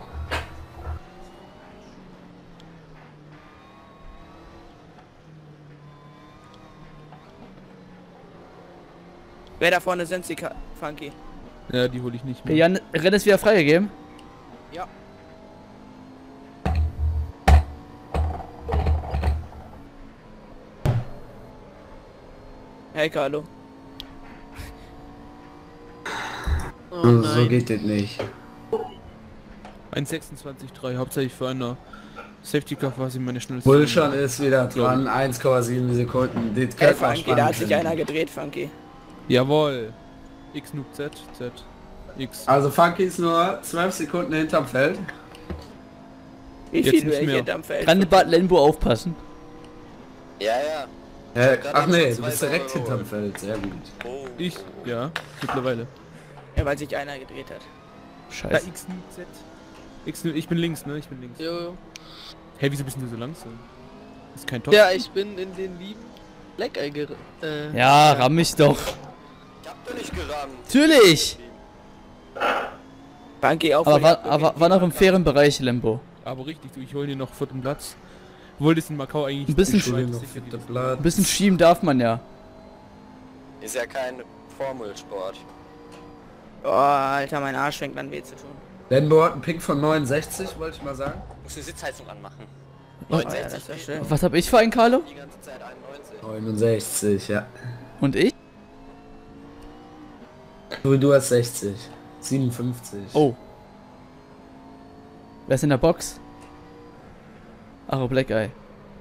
Wer da vorne sind sie, Funky? Ja, die hole ich nicht mehr. Jan, Rennen ist wieder freigegeben. Ja. Hey, Carlo. Oh So nein. geht das nicht. 1,26,3, hauptsächlich für eine Safety Car quasi meine schnellste. Bullshon ist wieder dran, 1,7 Sekunden. Das Hey, könnte man Funky, da hat sich spannend einer finden. gedreht, Funky. Jawohl. X Noob Z, Z, X. Also Funky ist nur 12 Sekunden hinterm Feld. Wie Jetzt viel nicht wäre mehr. hier am Feld? Grandebad, Lambo, aufpassen. Ja, ja. Ach nee, schon du bist 2 direkt Euro hinterm Feld, sehr gut. Oh. Ich? Ja, mittlerweile. Ja, weil sich einer gedreht hat. Da Scheiße. X Noob Z. X Noob, ich bin links, ne? Ich bin links. Jo. Hey, wieso bist du so langsam? Ist kein Top. Ja, ich bin in den lieben Black Eye Ja, ramm mich doch. Ich hab doch nicht gerammt. Natürlich! Funky auf. Aber war noch im fairen Bereich, Lambo. Aber richtig, du, ich hol dir noch 4. Platz. Du wolltest in Macau eigentlich Ein bisschen nicht Schule weit, noch sicher 4. dieses- Blatt. Ein bisschen schieben darf man ja. Ist ja kein Formelsport. Oh, Alter, mein Arsch fängt an weh zu tun. Lambo hat einen Ping von 69, wollte ich mal sagen. Muss eine Sitzheizung anmachen. Oh, ja, das wäre schön. Was hab ich für einen, Carlo? Die ganze Zeit 91. 69, ja. Und ich? Du hast 60. 57. Oh. Wer ist in der Box? Ach, oh, Black Eye.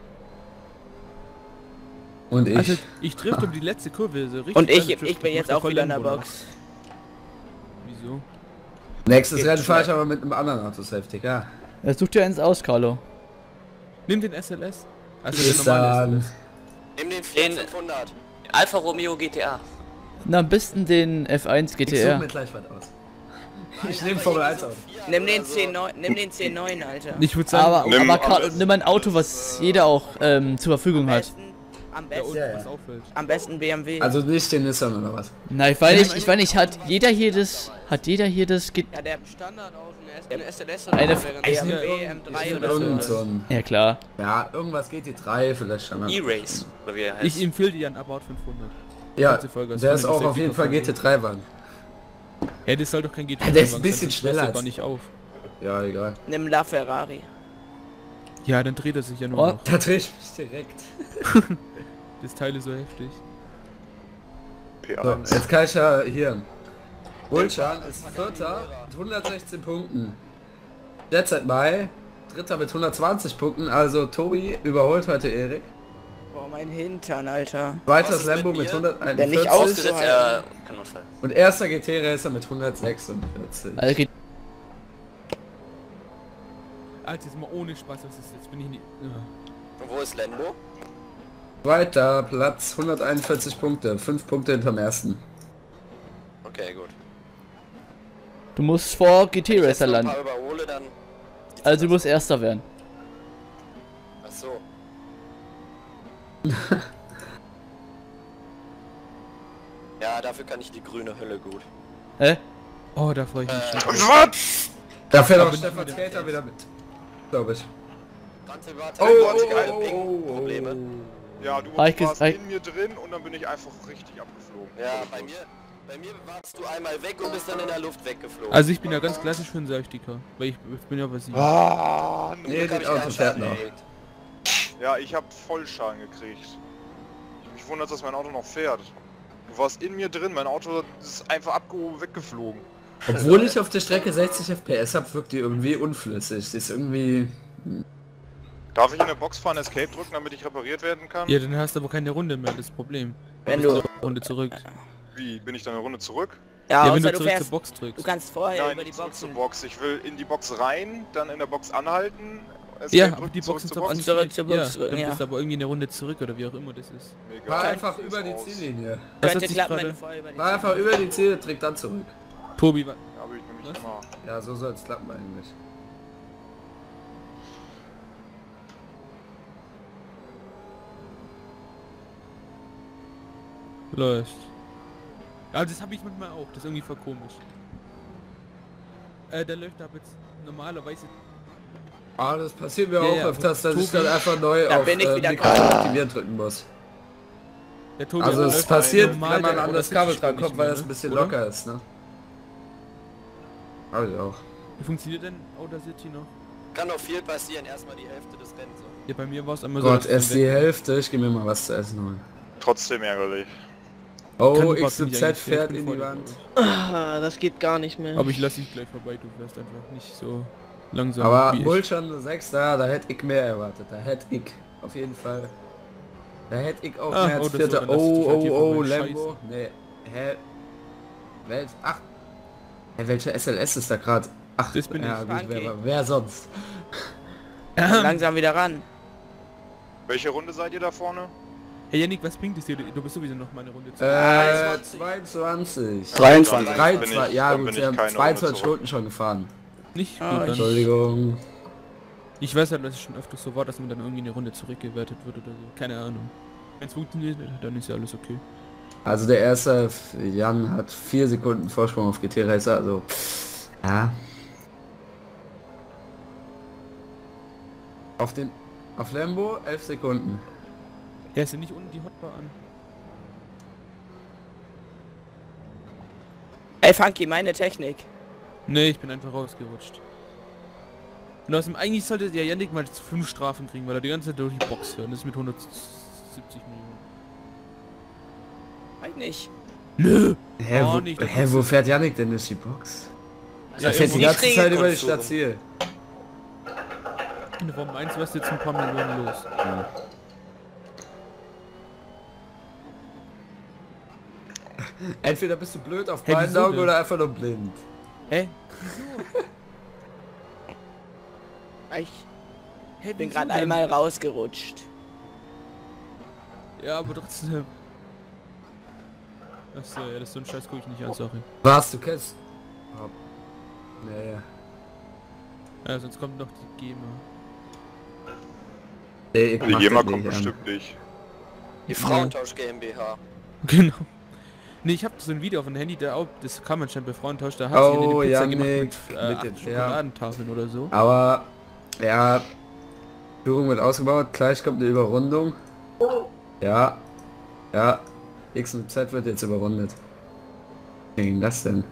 Und ich. Also, ich trifft um die letzte Kurve so richtig. Und geile ich Drift. bin jetzt mach auch voll wieder in der Lambo, Box. Wieso? Nächstes Geht Rennen fahre ich schnell. aber mit einem anderen Auto Safety Car. Such dir eins aus, Carlo. Nimm den SLS. Also Bis der normale dann. SLS. Nimm den Fiat 500. Alfa Romeo GTA. Na, am besten den F1 Ich suche GTR. mir gleich was aus. Ich nehme Formel 1 auf. Nimm den 10.9, Alter. Ich würde sagen, Aber Carlo, nimm ein Auto, was jeder auch zur Verfügung hat. Am ja, und besten, was auffällt. am besten BMW. Also nicht den Nissan oder was? Nein, ich weiß nicht, hat jeder hier das ja, der Standard auf ein SLS Eine BMW M3 oder Irgend so. so ein, Ja, klar. ja, irgendwas GT3 vielleicht schon. E-Race. Oder wie er heißt. Ich empfehle dir einen About 500. Ja, Kurze Vollgas, der ist ohne auch die auf jeden Fall Safety GT3-Wagen. Hey, das soll doch kein GT3 Der ist ein bisschen schneller als- gar nicht auf. Ja, egal. Nimm La Ferrari. Ja, dann dreht er sich ja nur Oh. noch. Da dreh ich mich direkt. Das Teil ist so heftig. So, P1. jetzt kann ich ja hier. Bullshon ist Vierter mit 116 Punkten. Derzeit Mai, Dritter mit 120 Punkten, also Tobi überholt heute Erik. Boah, mein Hintern, Alter. Zweiter Was ist ist Lambo mit mit mir? Der nicht 141 Ausgesetzt, auszuhalten. kein Unfall. und erster GT-Racer mit 146. Also geht Alter, jetzt mal ohne Spaß, was ist jetzt? Bin ich nicht. Ja. Und wo ist Lambo? Zweiter Platz, 141 Punkte, 5 Punkte hinterm ersten. Okay, gut. du musst vor Wenn ich GT jetzt Racer noch ein landen. paar überhole, dann... Also du musst Erster werden. so. Ja, dafür kann ich die grüne Hölle gut. Hä? Oh, da freue ich mich schon. Was? Da fährt auch Stefan Skater wieder mit. Glaube ich. Probleme. Ja, du Ah, ich warst gesagt- in mir drin und dann bin ich einfach richtig abgeflogen. Ja, bei mir warst du einmal weg und bist dann in der Luft weggeflogen. Also ich bin ja ganz klassisch für einen Safety-Car, weil ich bin ja was Ah, Nee, hab das ich Auto keinen fährt Schaden noch. gekriegt. Ja, ich hab Vollschaden gekriegt. Mich wundert, dass mein Auto noch fährt. Du warst in mir drin, mein Auto ist einfach abgehoben, weggeflogen. Obwohl ich auf der Strecke 60 FPS habe, wirkt die irgendwie unflüssig. Die ist irgendwie... Darf ich in der Box fahren, Escape drücken, damit ich repariert werden kann? Ja, dann hast du aber keine Runde mehr, das Problem. Wenn Du du... bist eine Runde zurück. Wie, bin ich dann eine Runde zurück? Ja, Ja, wenn außer du du zurück zur fährst... Box Du drückst. kannst vorher Nein, über die nicht zurück Boxen... zur Box. Ich will in die Box rein, dann in der Box anhalten, Escape Ja, aber drücken, die zurück Boxen zur zur Box. Und zurück zur Box Ja, drücken, dann ja. bist du aber irgendwie eine Runde zurück oder wie auch immer das ist. Mir egal. Fahr einfach Ist über die aus. Ziellinie. Was hat Könnte sich klappen, wenn du gerade... vorher über die... Fahr einfach über die Ziele, trick dann zurück. Tobi, Ja, aber ich nämlich Was? immer. Ja, so soll es klappen eigentlich. läuft. Ja, das habe ich manchmal auch, das ist irgendwie voll komisch. Der läuft da jetzt normalerweise... Ah, das passiert mir Ja, auch ja, öfters, dass ich Tobi- dann einfach neu Da auf bin ich wieder Mikrofon aktivieren drücken muss. Der Tobi Also es läuft passiert, normal, wenn man der an das Audacity Kabel schon dran kommt, nicht weil mehr, das ein ne? bisschen Oder? locker ist, ne? Hab ich auch. Wie funktioniert denn Audacity noch? Kann noch viel passieren, erstmal die Hälfte des Rennens. So. Ja, bei mir war es einmal Gott, dass erst dann die weg- Hälfte, ich geh mir mal was zu essen holen. Trotzdem ärgerlich. Oh, Kann überhaupt nicht XZ eigentlich, ich fährt bin in voll die dabei. Wand. Ah, das geht gar nicht mehr. Aber ich lasse dich gleich vorbei, du fährst einfach nicht so langsam Aber wie ich. Bullshit 6 da hätte ich mehr erwartet. Da hätte ich auf jeden Fall. Da hätte ich auch Ah, mehr als oh, das Vierter. war dann das T-Shirt hier Oh, vorbei. Lambo. Nee. Hä? Ach. Hä, welche SLS ist da gerade? Ach, Das bin ja, ich. gut, wer sonst? Langsam wieder ran. Welche Runde seid ihr da vorne? Hey Yannick, was bringt es dir? Du bist sowieso noch mal eine Runde zu. 22. 23. 23. Ja dann gut, bin sie ich haben keine 22 Runde zurück. Stunden schon gefahren. Nicht gut, Ah, dann. Entschuldigung. Ich weiß halt, dass es schon öfters so war, dass man dann irgendwie eine Runde zurückgewertet wird oder so. Keine Ahnung. Wenn es funktioniert, dann ist ja alles okay. Also der erste Jan hat 4 Sekunden Vorsprung auf GT Racer, also ja. Auf Lambo 11 Sekunden. Ja, ist ja nicht unten die Hotbar an. Ey, Funky, meine Technik. Nee, ich bin einfach rausgerutscht. Und eigentlich sollte der Yannick mal 5 Strafen kriegen, weil er die ganze Zeit durch die Box fährt. Das ist mit 170 Millionen. Halt nicht. Nö! Hä, Oh, wo, nicht, hä, wo fährt Yannick denn durch die Box? Ja, Er fährt die irgendwo- ganze Zeit über die Stadt Ziel. In der Form 1 wärst du jetzt ein paar Millionen los. Entweder bist du blöd auf Hey, beiden wieso Augen denn? oder einfach nur blind. Hä? Ich Hey, bin wieso gerade denn? einmal rausgerutscht. Ja, aber trotzdem. Achso, ja, das ist so ein Scheiß, guck ich nicht an, sorry. Was, du kennst... Oh. Nee. Ja, sonst kommt noch die GEMA. Nee, ich Die mach GEMA den kommt nicht an. bestimmt nicht. Die Frauentausch GmbH. Genau. Nee, ich hab so ein Video auf dem Handy, das kann man schon bei Frauentausch, da hat sie Oh, eine Pizza Yannick, gemacht mit, mit 8 den- Schokoladentafeln oder so. Aber, ja, Führung wird ausgebaut, gleich kommt eine Überrundung. Ja, ja, X und Z wird jetzt überrundet. Was ging das denn?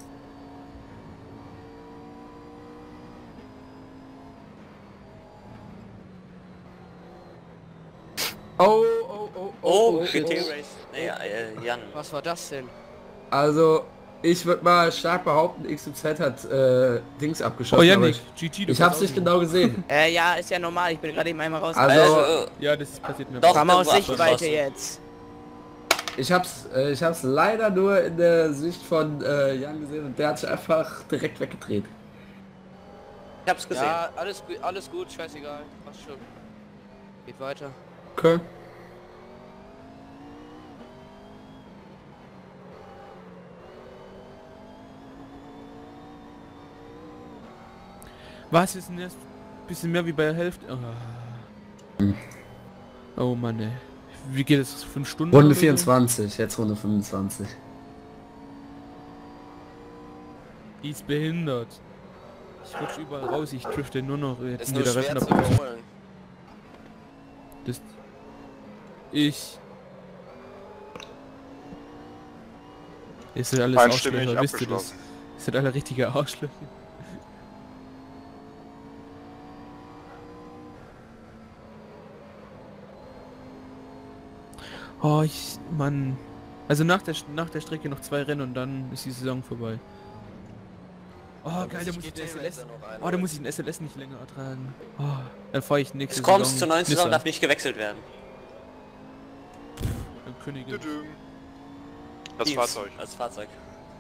Oh, shit. GT Race. Nee, Jan. Was war das denn? Also, ich würde mal stark behaupten, X und Z hat Dings abgeschossen. Oh aber Yannick, ich GG, du ich hab's kannst nicht auch genau gesehen. Ja, ist ja normal. Ich bin gerade eben einmal raus. Also, Ja, das passiert mir. Doch. Fahr mal aus irgendwo Sichtweite abgeschossen. jetzt. ich hab's leider nur in der Sicht von Jan gesehen und der hat sich einfach direkt weggedreht. Ich hab's gesehen. Ja, alles gut, scheißegal. Passt schon. Geht weiter. Okay. Was ist denn jetzt ein bisschen mehr wie bei der Hälfte? Oh. Oh Mann, ey. Wie geht es? 5 Stunden? Runde oder so? 24, jetzt Runde 25. Die ist behindert. Ich rutsch überall raus, ich drifte nur noch jetzt Ist mit nur der schwer Rechner. zu überholen. Das... Ich... Ihr seid alles Einstimmig Arschlöcher, wisst ihr das? abgeschlossen. Ihr seid alle richtige Arschlöcher. Oh, Mann. Also nach der Strecke noch 2 Rennen und dann ist die Saison vorbei. Oh, geil, da muss ich den SLS... Oh, da muss ich den SLS nicht länger ertragen. Oh, dann fahre ich nächste Es kommt Saison zur neuen Saison, Nissan. darf nicht gewechselt werden. Königin. Düdüm. Das Dienst, Fahrzeug. Als Fahrzeug.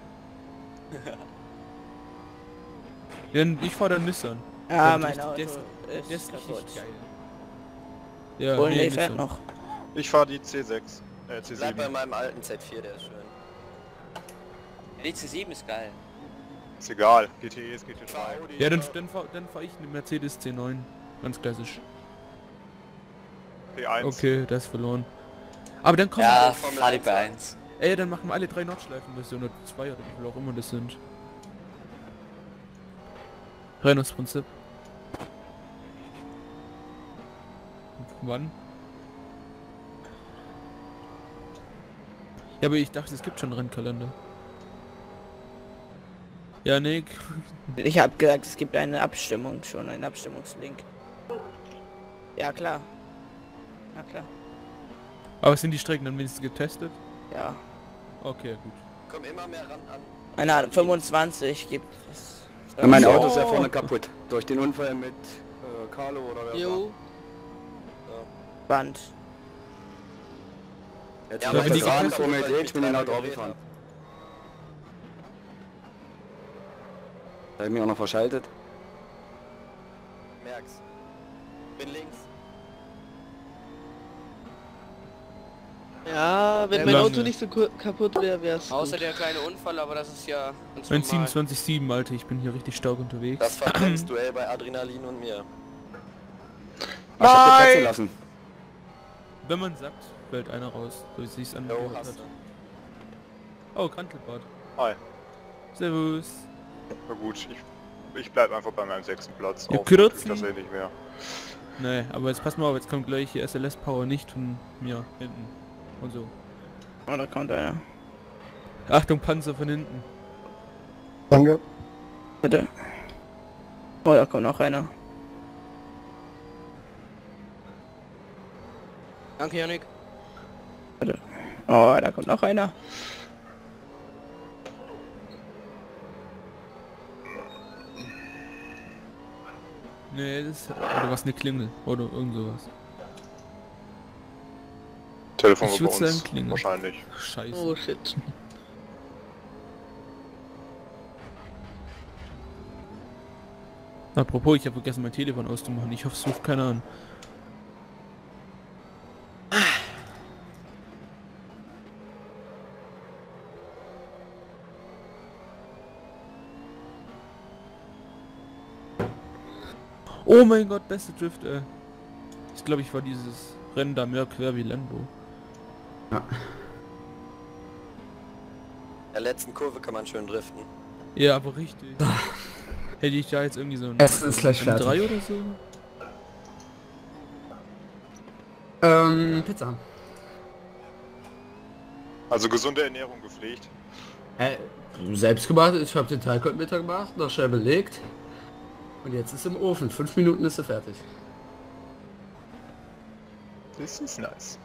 Ja, ich fahre dann Nissan. Ja, Der mein ist- Auto der ist, ist kaputt. richtig geil. Ja, Und nee, ich fährt Nissan. noch. Ich fahre die C6. Bleib bei C7. meinem alten Z4, der ist schön. Die C7 ist geil. Ist egal. GTE ist GT3. Ja, dann fahr ich eine Mercedes C9. Ganz klassisch. P1. Okay, der ist verloren. Aber dann kommen Ja, Formel fahr die 1 bei 1. Ey, dann machen wir alle 3 Nordschleifen-Versionen oder 2 oder wie viel auch immer das sind. Rennungsprinzip. Wann? Ja, aber ich dachte, es gibt schon einen Rennkalender. Ja, Nick. Ich habe gesagt, es gibt eine Abstimmung schon, einen Abstimmungslink. Ja klar. Na klar. Aber sind die Strecken dann wenigstens getestet? Ja. Okay, gut. Komm immer mehr ran an. Eine 25 gibt es. Ja, mein So. Auto ist ja vorne kaputt. Durch den Unfall mit Carlo oder wer Jo. Band. Jetzt Ja, aber läuft die das Rad Kiste- vor mir, ich bin genau drauf gefahren. Da hab ich mich auch noch verschaltet. Merk's. Bin links. Ja, wenn mein Lange. Auto nicht so kaputt wäre, wär's Außer gut. der kleine Unfall, aber das ist ja ganz Mein normal. 27,7, Alter, ich bin hier richtig stark unterwegs. Das Verbrennungsduell bei Adrenalin und mir. Ich hab dir Plätze lassen. Wenn man sagt, fällt einer raus, so wie es sich Jo, angehört hast hat. du. Oh, Krantelbad. Hi. Servus. Na gut, ich bleib einfach bei meinem 6. Platz. Ja, Auch tue ich kürzen. das eh nicht mehr. Nee, aber jetzt pass mal auf, jetzt kommt gleich hier SLS Power nicht von mir hinten. Und so. Oh, da kommt einer. Achtung, Panzer von hinten. Danke. Bitte. Oh, da kommt noch einer. Danke, Janik. Oh, da kommt noch einer. Nee, das ist... Oder was, eine Klingel. Oder irgend sowas. Telefon Ich war bei würd sagen, uns. Klingel. Wahrscheinlich. Scheiße. Oh shit. Apropos, ich habe vergessen mein Telefon auszumachen. Ich hoffe, es ruft keiner an. Oh mein Gott, beste Drift, ey. Ich glaube, ich war dieses Rennen da mehr quer wie Lambo. In der letzten Kurve kann man schön driften. Ja, aber richtig. Hätte ich da jetzt irgendwie so ein Es ist gleich fertig. 3 oder so? Pizza. Also gesunde Ernährung gepflegt. Selbst gemacht, ich habe den Teig heute Mittag gemacht, noch schnell belegt. Und jetzt ist im Ofen. 5 Minuten ist er fertig. Das ist nice.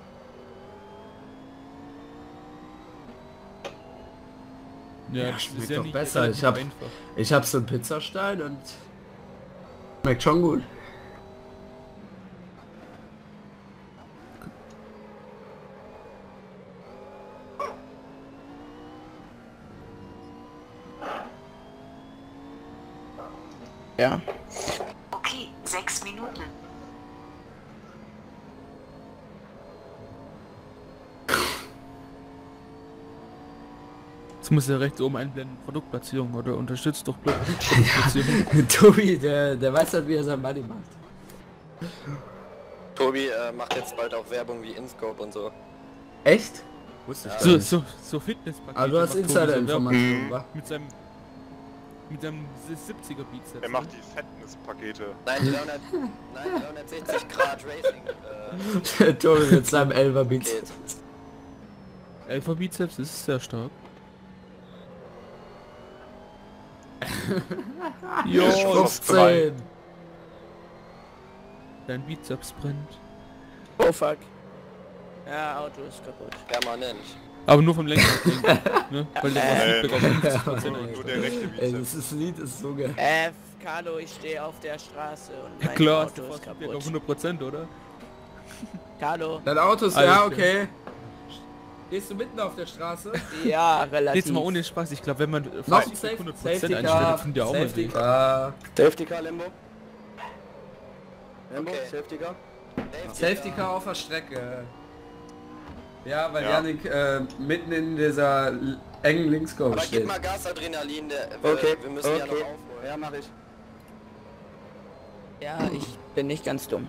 Ja, Ja, das schmeckt ist ja doch nicht besser. relativ Ich hab- einfach. Ich habe so einen Pizzastein und schmeckt schon gut. Ja. Okay, 6 Minuten. Jetzt muss er rechts oben einblenden, Produktplatzierung oder unterstützt doch Produktplatzierung. Tobi, der weiß halt, wie er sein Money macht. Tobi macht jetzt bald auch Werbung wie InScope und so. Echt? Wusste ich so Fitnesspakete. Aber du hast Insider-Informationen, wa? Mit seinem 70er Bizeps. Er macht die Fitnesspakete. Nein, 360 Grad Racing. Tobi mit seinem 11er Bizeps. 11er Bizeps ist sehr stark. Jo, 15. Dein Bizeps brennt. Oh fuck. Ja, Auto ist kaputt. Permanent. Aber nur vom Lenkrad. Ne? Weil der Feedback auf 50% Nur der rechte Ey, Bizeps. das Lied ist so geil. Carlo, ich stehe auf der Straße und mein Klar, hast du Auto ist Feedback auf kaputt. 100%, oder? Carlo. Dein Auto ist, Alles ja, klar. okay. Stehst du mitten auf der Straße? Ja, relativ. Jetzt mal ohne Spaß, ich glaube, wenn man Noch auf ein 100% Safety einstellt, Car, finden die auch mal Safety weh. Car. Safety Car, Lembo. Lembo, Okay. Safety Car. Safety Car auf der Strecke. Ja, weil Ja. Yannick mitten in dieser engen Linkskurve Aber gib steht. mal Gas, Adrenalin, wir müssen ja noch aufholen. Ja, mach ich. Ja, ich bin nicht ganz dumm.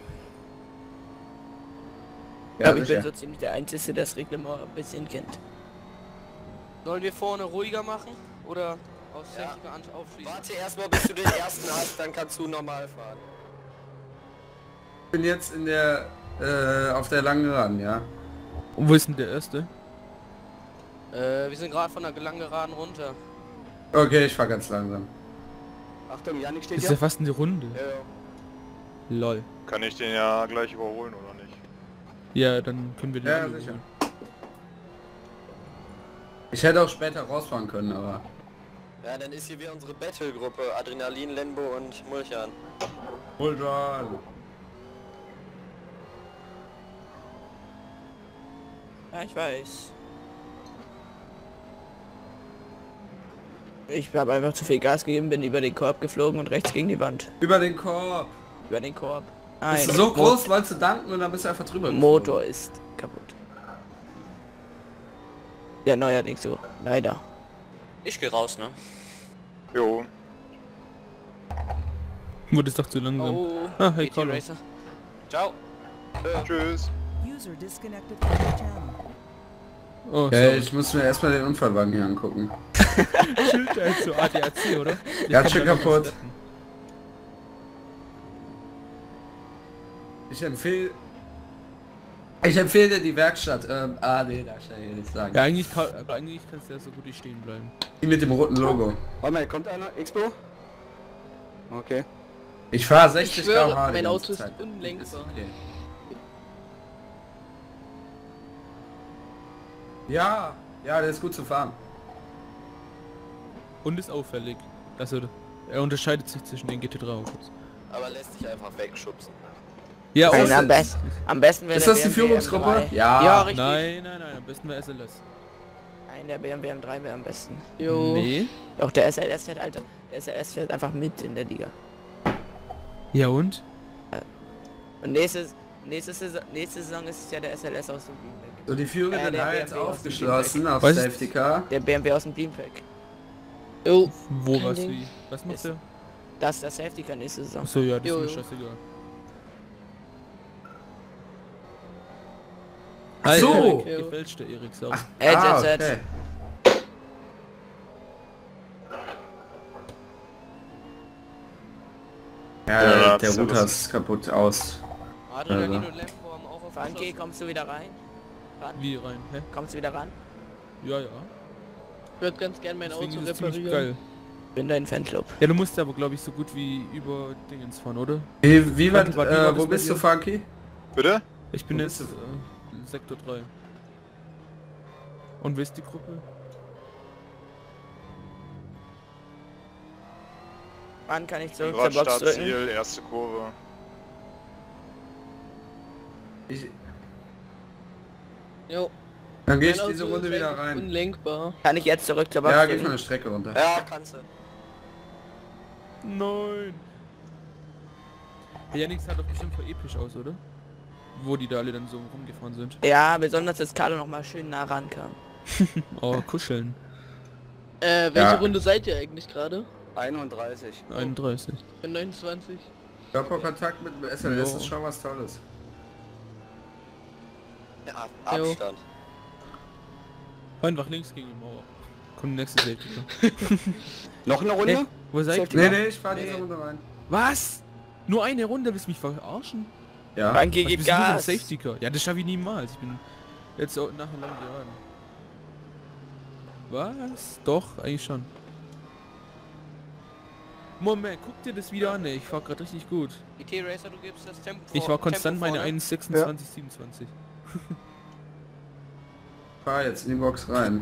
Ja, Aber ich bin sicher. so ziemlich der Einzige, der das Reglement ein bisschen kennt. Sollen wir vorne ruhiger machen? Oder aus Ja. 60 an aufschließen? Warte erstmal, bis du den ersten hast, dann kannst du normal fahren. Ich bin jetzt in der auf der langen Ran, ja. Und wo ist denn der erste? Wir sind gerade von der langen Geraden runter. Okay, ich fahr ganz langsam. Achtung, Yannick steht Ist ja fast eine Runde. Ja. Lol. Kann ich den ja gleich überholen oder nicht? Ja, dann können wir den Ja, alle sicher. holen. Ich hätte auch später rausfahren können, aber... Ja, dann ist hier wieder unsere Battle-Gruppe. Adrenalin, Lembo und Mulchan. Hold on. Ja, ich weiß. Ich habe einfach zu viel Gas gegeben, bin über den Korb geflogen und rechts gegen die Wand. Über den Korb. Über den Korb. Bist Nein, du so groß, wolltest du danken und dann bist du einfach drüber Motor ist kaputt. Ja, neuerdings so. Leider. Ich geh raus, ne? Jo. Wurde es doch zu langsam. Oh, Ah, hey, GT Carlo. Racer. Ciao. Tschüss. User disconnected from the channel. Oh, Okay, ich muss mir erstmal den Unfallwagen hier angucken. Schild, der ist so ADAC, oder? Ganz schön kaputt. Ich empfehle dir die Werkstatt. Nee, da kann ich nicht sagen. Ja, eigentlich kannst du ja so gut nicht stehen bleiben. Die mit dem roten Logo. Warte mal, kommt einer? Expo? Okay. Ich fahre 60 Ich schwöre, km/h die mein ganze Auto ist Zeit. unlenkbar. Okay. Ja, ja, der ist gut zu fahren. Und ist auffällig. Also, er unterscheidet sich zwischen den GT3-Autos. Aber lässt sich einfach wegschubsen. Ja, Nein, außer- am besten wäre Ist der das die BMW Führungsgruppe? M3. Ja, richtig. Nein, am besten wäre SLS. Nein, der BMW M3 wäre am besten. Jo. Nee. Doch, der SLS fährt, Alter. Der SLS fährt einfach mit in der Liga. Ja und? Und nächste Saison ist es ja der SLS aus dem Beampack. So, die Führung Ja, wird der jetzt BMW aufgeschlossen auf Was ist- Safety Car. Der BMW aus dem Beampack. Jo. Wo Kein was Ding. wie? Was macht Ist- der? Das ist der Safety Car nächste Saison. Achso, ja, das Jo, ist mir jo. scheißegal. Ach so. Erik, gefälscht der Erik Sau. Jet Set. Okay. Ja, Ja, der das Router ist- ist kaputt aus. Adrenalin Also. und Lembo haben auch auf Frankie, kommst du wieder rein? Wie rein? Hä? Kommst du wieder ran? Ja, ja. Ich würde ganz gern mein Deswegen Auto ist es ziemlich reparieren. geil. Bin dein Fanclub. Ja, du musst aber glaube ich so gut wie über Dingens fahren, oder? Wie weit, Frankie, war das wo bei bist dir? du, Funky? Bitte? Ich bin Wo jetzt bist Sektor 3. Und wer ist die Gruppe? Wann kann ich zurück zur Gerade Box drücken? Startziel, erste Kurve. Ich, Jo. dann gehe ich Mein diese Auto Runde ist wieder eigentlich rein. Unlenkbar. Kann ich jetzt zurück zur Box Ja, geh von drücken? der Strecke runter. Ja, kannst du. Nein! Ja, nix sah doch bestimmt voll episch aus, oder? Wo die da alle dann so rumgefahren sind. Ja, besonders dass Carlo noch mal schön nah rankam. Oh, kuscheln. Welche Ja. Runde seid ihr eigentlich gerade? 31. 31. Ich bin 29. Körperkontakt mit dem SLS Ja. ist schon was Tolles. Ja, Abstand. Einfach links gegen die Mauer. Kommt der nächste Safety Car. Noch eine Runde? Hey, wo seid ihr? Nee, ich fahr diese Runde rein. Was? Nur eine Runde, willst du mich verarschen? Ja. Frankie, Was gib bist du für ein Gas. Safety Car? Ja, das schaffe ich niemals. Ich bin jetzt auch nachher lang geraden. Was? Doch, eigentlich schon. Moment, guck dir das wieder an, ey. Ich fahr gerade richtig gut. GT Racer, du gibst das Tempo Ich war konstant Tempo meine vorne. 1,26,27. Fahr jetzt in die Box rein.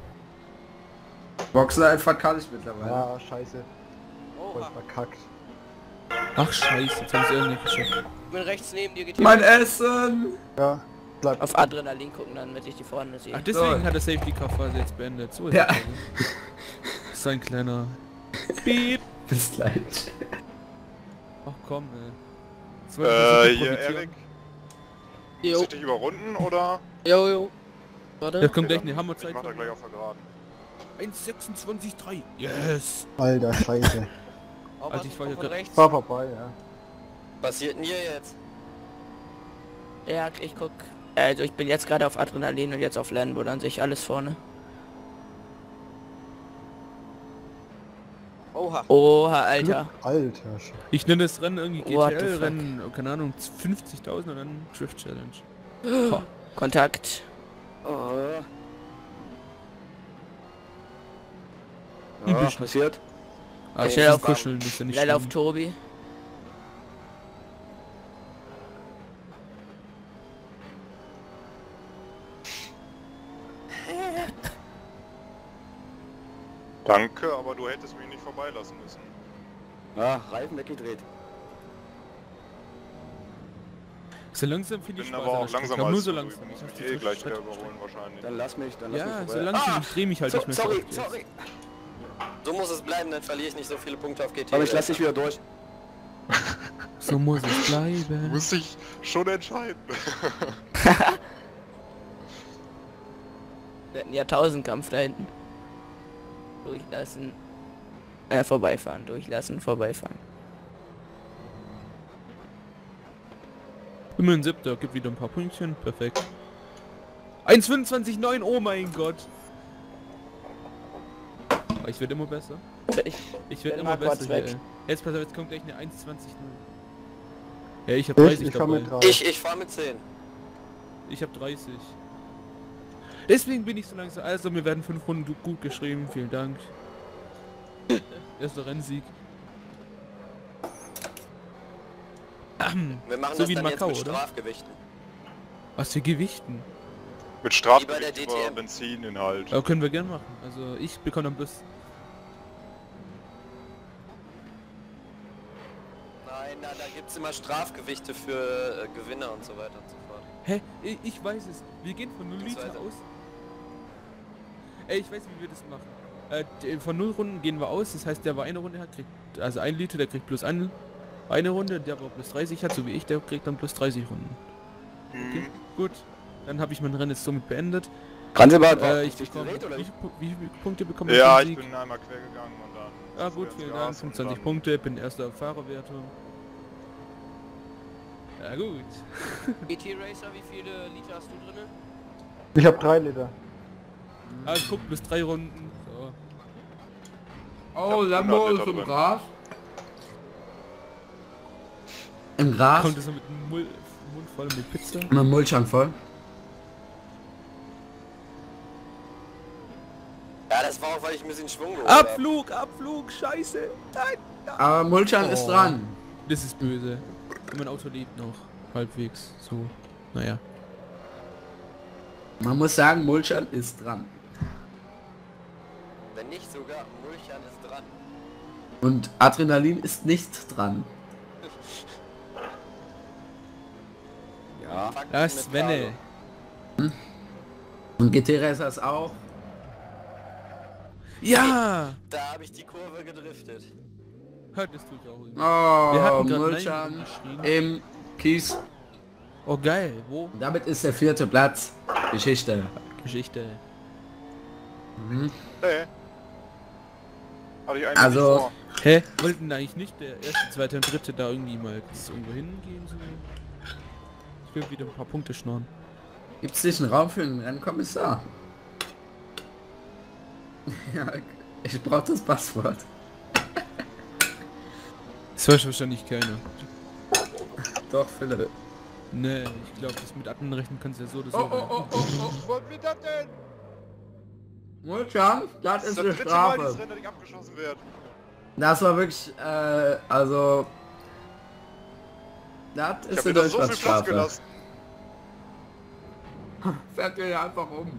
Boxlife verkacke ich mittlerweile. Ja, scheiße. Voll Oha, verkackt. Ach scheiße, jetzt hab ich's irgendwie nicht geschafft. ich bin rechts neben dir, GT Mein Racer. Essen! Ja, bleib. Auf Adrenalin gucken, damit ich die vorne sehe. Ach, deswegen hat der Safety Car Phase jetzt beendet. So ist Ja. das also. So ein kleiner Piep. Bis gleich. Ach komm, ey. Jetzt wollte ich so viel Hier, profitieren. Erik. Jo, Muss ich dich überrunden oder? jo. Warte. Da kommt gleich dann- eine Hammerzeit. Ich mach da gleich auf der Geraden. 1,26,3. Yes. Alter, scheiße. Auch Also was ich fahr hier von grad- rechts. Fahr vorbei, ja. Was passiert denn hier jetzt? Ja, ich guck. Also ich bin jetzt gerade auf Adrenalin und jetzt auf Lambo, dann sehe ich alles vorne. Oha. Oha, Alter. Alter, Ich nenne das Rennen irgendwie What the fuck? GTL-Rennen, keine Ahnung, 50.000 und dann Drift Challenge. Kontakt. Ein bisschen. passiert? Ah, Schnell auf- kuscheln, das ist ja nicht Schnell auf schlimm. Tobi. Danke, aber du hättest mich nicht vorbeilassen müssen. Ja, Reifen weggedreht. So langsam finde ich Bin Spaß aber an auch der Strecke, langsamer aber nur als so du. langsam. Ich muss Ich hab mich die eh gleich Strecke- wieder überholen wahrscheinlich. Dann lass mich Ja, so vorbei. langsam, ich dreh mich halt nicht mehr so Sorry, oft jetzt. sorry. So muss es bleiben, dann verliere ich nicht so viele Punkte auf GT. Aber ich lass dich wieder durch. So muss es Du bleiben. musst dich schon entscheiden. Wir hatten ja Tausendkampf da hinten. Durchlassen. Vorbeifahren. Durchlassen, vorbeifahren. Immerhin 7. Gibt wieder ein paar Pünktchen. Perfekt. 1,25,9. Oh mein Gott. Aber ich werde immer besser. Ich werde bin immer mal kurz besser weg. hier, ey. Jetzt pass auf, jetzt kommt gleich eine 1,20,0. Ja, ich habe 30 Ich komm dabei. mit drauf. Ich fahr mit 10. Ich habe 30. Deswegen bin ich so langsam. Also, mir werden 5 Runden gut geschrieben. Vielen Dank. Erster Rennsieg. Wir machen So das wie in dann jetzt Macau, mit oder? Strafgewichten. Was für Gewichten? Mit Wie bei Strafgewicht der über DTM. Benzininhalt. Aber können wir gern machen. Also, ich bekomme dann bloß. Nein, da gibt's immer Strafgewichte für Gewinner und so weiter und so fort. Hä? Ich weiß es. Wir gehen von 0 Liter weiter. aus. Ey, ich weiß, wie wir das machen. Von 0 Runden gehen wir aus. Das heißt, der, der eine Runde hat, kriegt. Also 1 Liter, der kriegt plus eine Runde. Der, der plus 30 hat, so wie ich, der kriegt dann plus 30 Runden. Okay, gut. Dann habe ich mein Rennen jetzt somit beendet. Ranselbad Ich bekomme, wie viele Punkte bekomme ich? Ja, für den ich Sieg? bin einmal quer gegangen und dann... Ah gut, vielen Dank. 25 Punkte, bin erster Fahrerwertung. Ja gut. GT Racer, wie viele Liter hast du drinne? Ich hab 3 Liter. Ah, guck, bis 3 Runden. So. Oh, Ich hab Lambo 100 ist Liter im drin. Gras. Im Gras? Kommt es so mit dem Mund voll mit Pizza? Mit dem Mulchang voll. Ja, das war auch, weil ich ein bisschen Schwung geholt hab. Abflug, scheiße. Nein. Aber Mulchang ist dran. Das ist böse. Und mein Auto lebt noch. Halbwegs. So. Naja. Man muss sagen, Mulchang ist dran. Wenn nicht sogar, Mulchan ist dran. Und Adrenalin ist nicht dran. Ja. Fakten Das mit Svenne. Carlo. Und GT Racer ist auch. Ja! Da habe ich die Kurve gedriftet. Hört das tue ich auch irgendwie. Oh, Wir hatten gerade Mulchang Nein geschrien. im Kies. Oh geil, wo? Damit ist der 4. Platz. Geschichte. Geschichte. Nee. Hatte ich eigentlich Also- nicht vor. Hä? Wollten eigentlich nicht der erste, zweite und dritte da irgendwie mal irgendwo hingehen? So? Ich will wieder ein paar Punkte schnorren. Gibt's nicht einen Raum für einen Rennkommissar? Ja, ich brauche das Passwort. Das weiß wahrscheinlich keiner. Doch, Philipp. Nee, ich glaube, das mit Adminrechten kannst du ja so oder so. Was wird das denn? Mulchan, das ist eine das dritte Mal dieses Strafe. Rennen, das ich abgeschossen werde. Das war wirklich, also... Das Ich ist hab mir eine da so viel Platz Durchfahrtsstrafe. gelassen. Fährt ihr ja einfach um.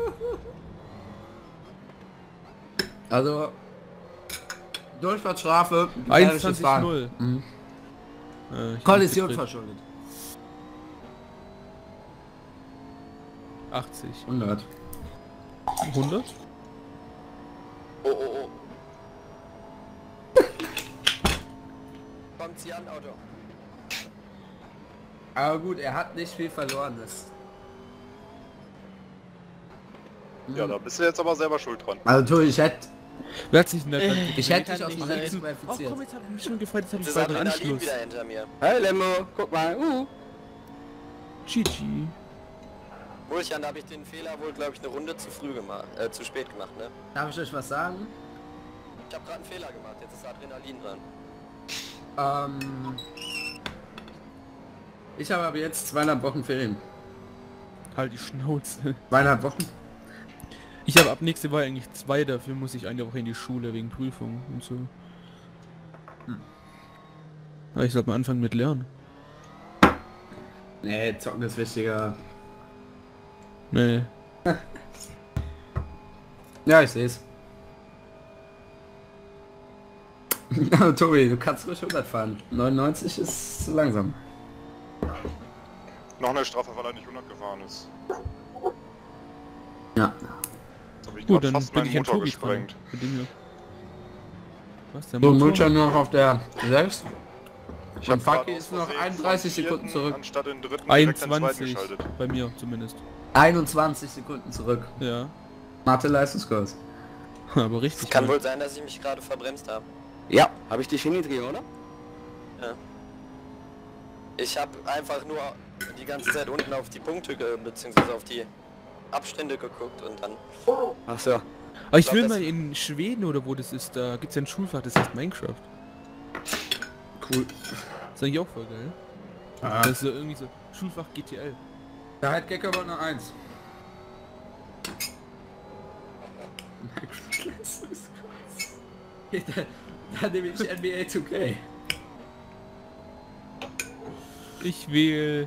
Also... Durchfahrtsstrafe, gefährliches Fahren. 21-0. Mhm. Ich Kollision bin verschuldet. 80. 100. 100? Oh, oh, oh. Kommt sie an, Auto. Aber gut, er hat nicht viel verloren. Das... Ja, da bist du jetzt aber selber schuld dran. Also Tobi, ich hätte Wer hat sich denn da dich aus nicht dem sein. Rennen Oh qualifiziert. komm, jetzt hab ich mich schon gefreut, jetzt hab ich Das bald einen Adrenalin Anschluss. wieder hinter mir. Hey Lemmo, guck mal. GG. Mulchan, da habe ich den Fehler wohl, glaube ich, eine Runde zu früh gemacht, zu spät gemacht, ne? Darf ich euch was sagen? Ich habe gerade einen Fehler gemacht, jetzt ist Adrenalin dran. Ich habe aber jetzt 2,5 Wochen Ferien. Halt die Schnauze. 2,5 Wochen? Ich habe ab nächste Woche eigentlich 2, dafür muss ich eine Woche in die Schule wegen Prüfungen und so. Aber ich sollte mal anfangen mit Lernen. Nee, zocken ist wichtiger. Nee. Ja, ich seh's. Tobi, du kannst ruhig 100 fahren. 99 ist zu langsam. Noch eine Strafe, weil er nicht 100 gefahren ist. Ja. Jetzt hab ich Gut, grad dann fast bin meinen ich ein Motor Tobi dran. gesprengt. Für den hier. Was, der So, Motor? Mulchan nur noch auf der 6. Ich Und hab Faki grad ist noch aus Versehen 31 vom Sekunden vierten zurück. Anstatt den dritten direkt den zweiten 21 geschaltet. bei mir zumindest. 21 Sekunden zurück. Ja. Mathe-Leistungskurs. Aber richtig. Kann geil. wohl sein, dass ich mich gerade verbremst habe. Ja, habe ich dich hingetrieben, oder? Ja. Ich habe einfach nur die ganze Zeit unten auf die Punkte beziehungsweise auf die Abstände geguckt und dann... Ach so. Aber ich glaub, will das- mal in Schweden oder wo das ist, da gibt's ja ein Schulfach, das heißt Minecraft. Cool. Das ist eigentlich auch voll geil. Ah. Das ist so irgendwie so Schulfach GTL. Da hat Gecko aber nur 1. Da nehme ich NBA 2K. Ich will...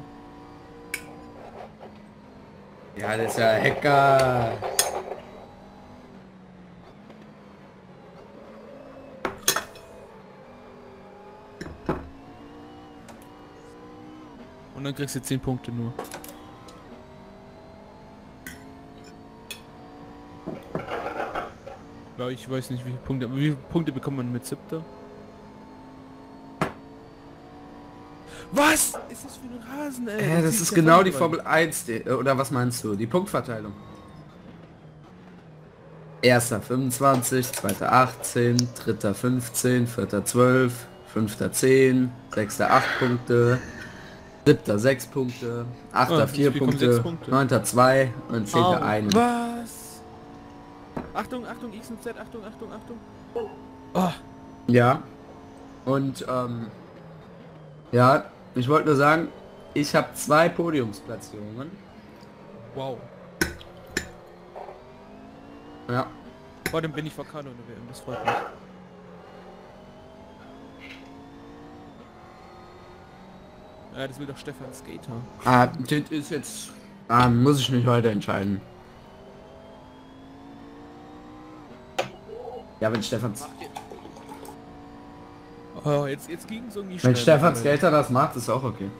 Ja, das ist ja Hacker. Und dann kriegst du 10 Punkte nur. Ja, ich weiß nicht wie viele Punkte, aber wie viele Punkte bekommt man mit 7. Was? Ist das für ein Rasen, ey? Ja, das sieht ist ja genau voll die dran. Formel 1, oder was meinst du? Die Punktverteilung. Erster 25, zweiter 18, dritter 15, vierter 12, fünfter 10, sechster 8 Punkte, siebter 6 Punkte, achter Ah, 4 ich bekomme 6 Punkte, Punkte. neunter 2 und zehnter Au. 1. Was? Achtung, Achtung, X und Z, Achtung, Achtung, Achtung. Oh, Ja. Und ja, ich wollte nur sagen, ich habe 2 Podiumsplatzierungen. wow. Ja. Boah, dann bin ich vor Kano in der WM, das freut mich. Ja, das will doch Stefan Skater. Ah, das ist jetzt... muss ich mich heute entscheiden. Ja, wenn Stefan... Oh, jetzt ging es irgendwie Wenn schnell. Stefan Skater das macht, ist auch okay.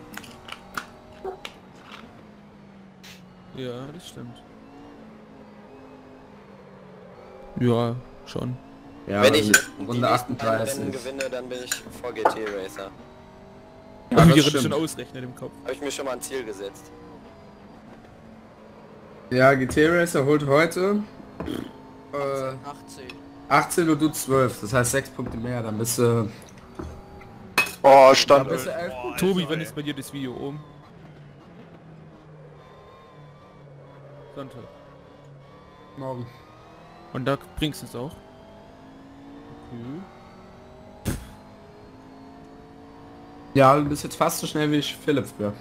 Ja, das stimmt. Ja, schon. Ja, Wenn ich also die Runde nächsten beiden 38. Rennen gewinne, dann bin ich vor GT Racer. Ja, das wie das stimmt. schon ausrechnet im Kopf. Habe ich mir schon mal ein Ziel gesetzt. Ja, GT Racer holt heute 18. 18 und du 12. Das heißt 6 Punkte mehr, dann bist du... Oh, dann Stand. bist du 11 Punkte. Tobi, wann ist bei dir das Video oben? Sonntag. Morgen. Und da bringst du es auch? Okay. Ja, du bist jetzt fast so schnell wie ich Philipp früher.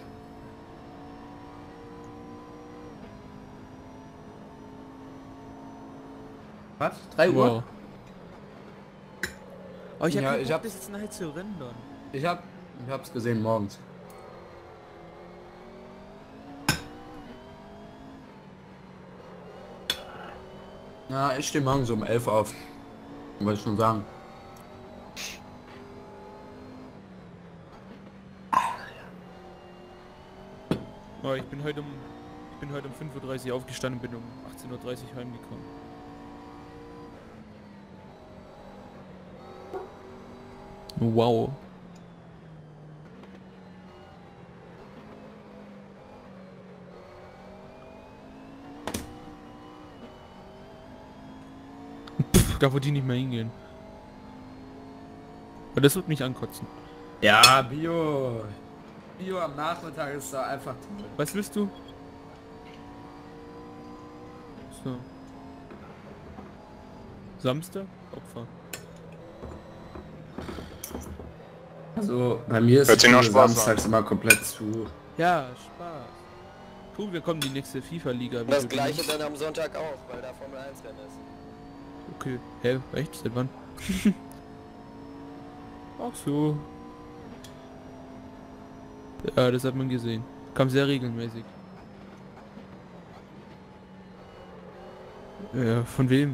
Was? 3 Uhr? Wow. Oh, ich hab Ja, keinen ich Bock, hab- das jetzt nachher zu rendern. Ich hab's gesehen morgens. Ja, ich stehe morgens um 11 auf. Wollte ich schon sagen. Oh, ich bin heute um 5:30 Uhr aufgestanden und bin um 18:30 Uhr heimgekommen. Wow. Pff, da wollte ich nicht mehr hingehen. Aber das wird mich ankotzen. Ja, Bio. Bio am Nachmittag ist da einfach toll. Was willst du? So. Samstag? Opfer. Also bei mir ist Hört sich nach es Spaß samstags immer komplett zu. Ja, Spaß. Guck, wir kommen die nächste FIFA-Liga. Das gleiche dann am Sonntag auch, weil da Formel 1 Rennen ist. Okay. Hä? Echt? Seit wann? Ach so. Ja, das hat man gesehen. Kam sehr regelmäßig. Ja, von wem?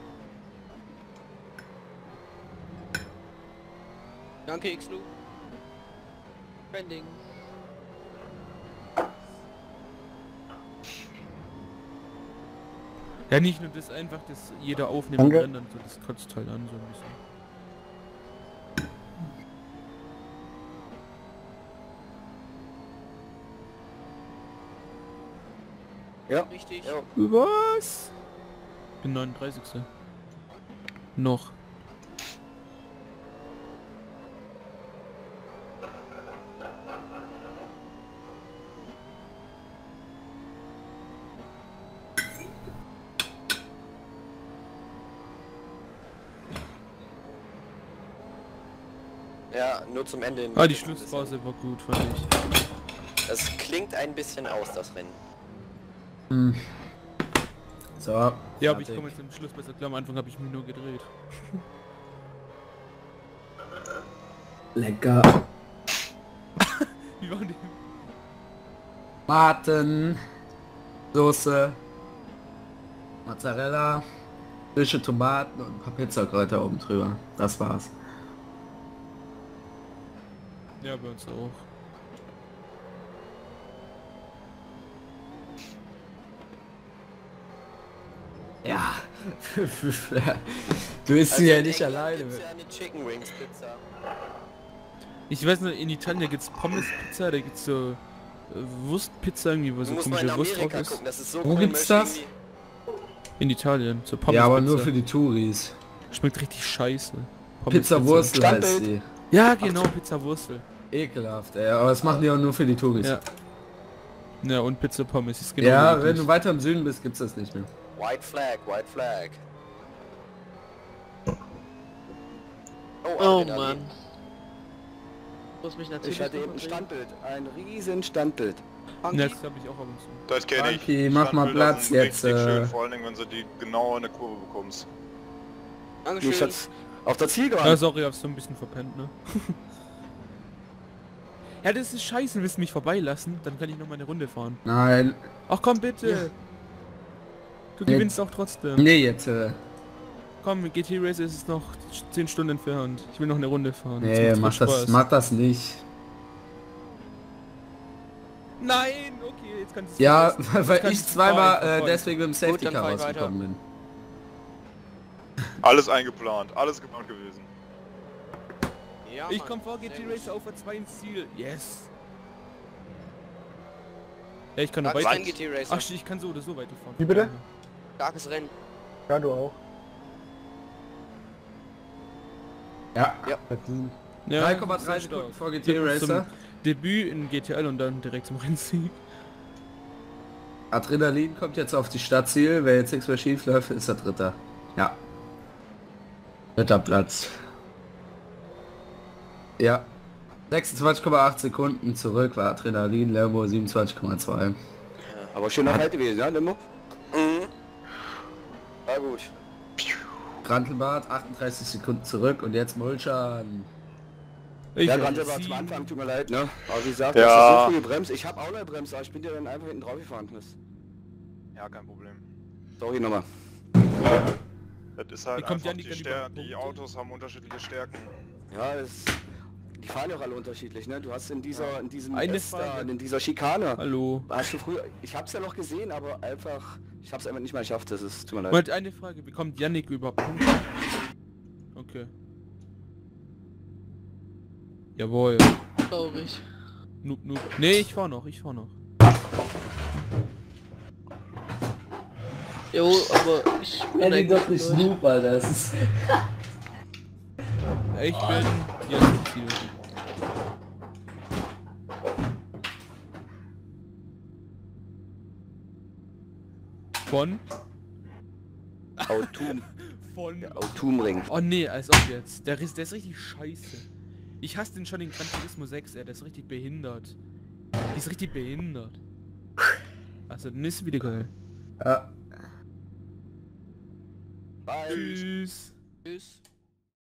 Danke, Xlu. Trending. Ja, nicht nur das, einfach, dass jeder aufnimmt Danke. und rendern, so, das kotzt halt an, so ein bisschen. Ja, Richtig. ja. Was? Ich bin 39. Noch. Ja, nur zum Ende hin. Ah, die Schlussphase war gut, fand ich. Es klingt ein bisschen aus, das Rennen. Hm. So. Ja, aber ich fertig. komme jetzt zum Schluss besser klar. Am Anfang habe ich mich nur gedreht. Lecker. Wie war die? Tomaten, Soße, Mozzarella, frische Tomaten und ein paar Pizzakräuter oben drüber. Das war's. Ja, bei uns auch. Ja. Du isst sie ja nicht alleine. Gibt's ja eine Chicken Wings Pizza. Ich weiß noch, in Italien gibt's Pommes-Pizza, da gibt's so Wurstpizza irgendwie, wo Du so musst mal in komische Wurst drauf Amerika ist. gucken, das ist so Wo cool, gibt's das? irgendwie- In Italien, so Pommes-Pizza. Ja, aber nur für die Touris. Schmeckt richtig scheiße. Pizza-Wurstel heißt Standbild. die. Ja, genau, Pizza-Wurstel. Ekelhaft, ey. Aber das machen die auch nur für die Touris. Ja. Ja, und Pizza-Pommes ist genau Ja, wie wenn das. du weiter im Süden bist, gibt's das nicht mehr. White Flag, White Flag. Oh Adrenalin. Mann. Muss mich natürlich Ich hatte noch eben ein drehen. Standbild, ein riesen Standbild. Ja, das habe ich auch ab und zu. Das kenne ich. Danke, mach mal Standbilder Platz sind jetzt, richtig schön, vor allen Dingen, wenn sie die genau in der Kurve bekommst. Du Dankeschön. Schatz, auf der Ja, Zielgeraden. sorry, hab's so ein bisschen verpennt, ne? Ja, das ist scheiße, willst du mich vorbeilassen? Dann kann ich noch mal eine Runde fahren. Nein. Ach komm bitte! Ja. Du gewinnst auch trotzdem. Nee, jetzt. Komm, GT Race ist noch 10 Stunden entfernt. Ich will noch eine Runde fahren. Nee, Das macht Spaß. mach das nicht. Nein, okay, jetzt kannst du es Ja, vergessen. weil Jetzt kannst ich du es zweimal fahren. deswegen mit dem Safety dann Car fahr ich rausgekommen bin. Alles eingeplant, alles geplant gewesen. Ja, Ich Mann. komm vor, Sehr GT gut. Racer auf A2 ins Ziel. Yes. Ja, ich kann noch Starkes weiter. Rennen, GT Racer. Ach, ich kann so oder so weiterfahren. Wie bitte? Starkes Rennen. Ja, du auch. Ja. Verdient. Ja, 3,3 sehr Sekunden stark. vor GT Zum Racer. Debüt in GTL und dann direkt zum Rennsieg. Adrenalin kommt jetzt auf die Stadtziel. Wer jetzt nichts mehr schief läuft, ist der Dritter. Ja. Dritter Platz. Ja. 26,8 Sekunden zurück war Adrenalin, Lambo 27,2. Aber schön auf Halte gewesen, ja, Lambo? Mhm. War gut. Grantelbart 38 Sekunden zurück und jetzt Mulchan. Ja, Grantelbart zum Anfang, tut mir leid, ne? Aber wie gesagt, ja. das ist so früh gebremst. Ich habe auch eine Bremse, aber ich bin dir dann einfach hinten drauf gefahren. Ja, kein Problem. Sorry nochmal. Das ist halt kommt einfach ja nicht die Autos haben unterschiedliche Stärken. Ja, die fahren ja auch alle unterschiedlich, ne? Du hast in diesem Eine S da, Frage. in dieser Schikane. Hallo. Hast du früher, ich hab's ja noch gesehen, aber einfach, ich hab's einfach nicht mehr geschafft, das ist, tut mir leid. Moment, eine Frage, bekommt Yannick überhaupt Punkte? Okay. Jawohl. Traurig. Noob. Nee, ich fahr noch. Jo, aber ich bin Nenn ihn doch nicht Snoop, Alter. Das ist Ich bin jetzt im Ziel. Von? Autum. Von? Der Autumring. Oh nee, als ob jetzt. Der ist richtig scheiße. Ich hasse den schon in Gran Turismo 6, der ist richtig behindert. Die ist richtig behindert. Also, dann ist wieder geil. Ja. Bye. Tschüss. Tschüss.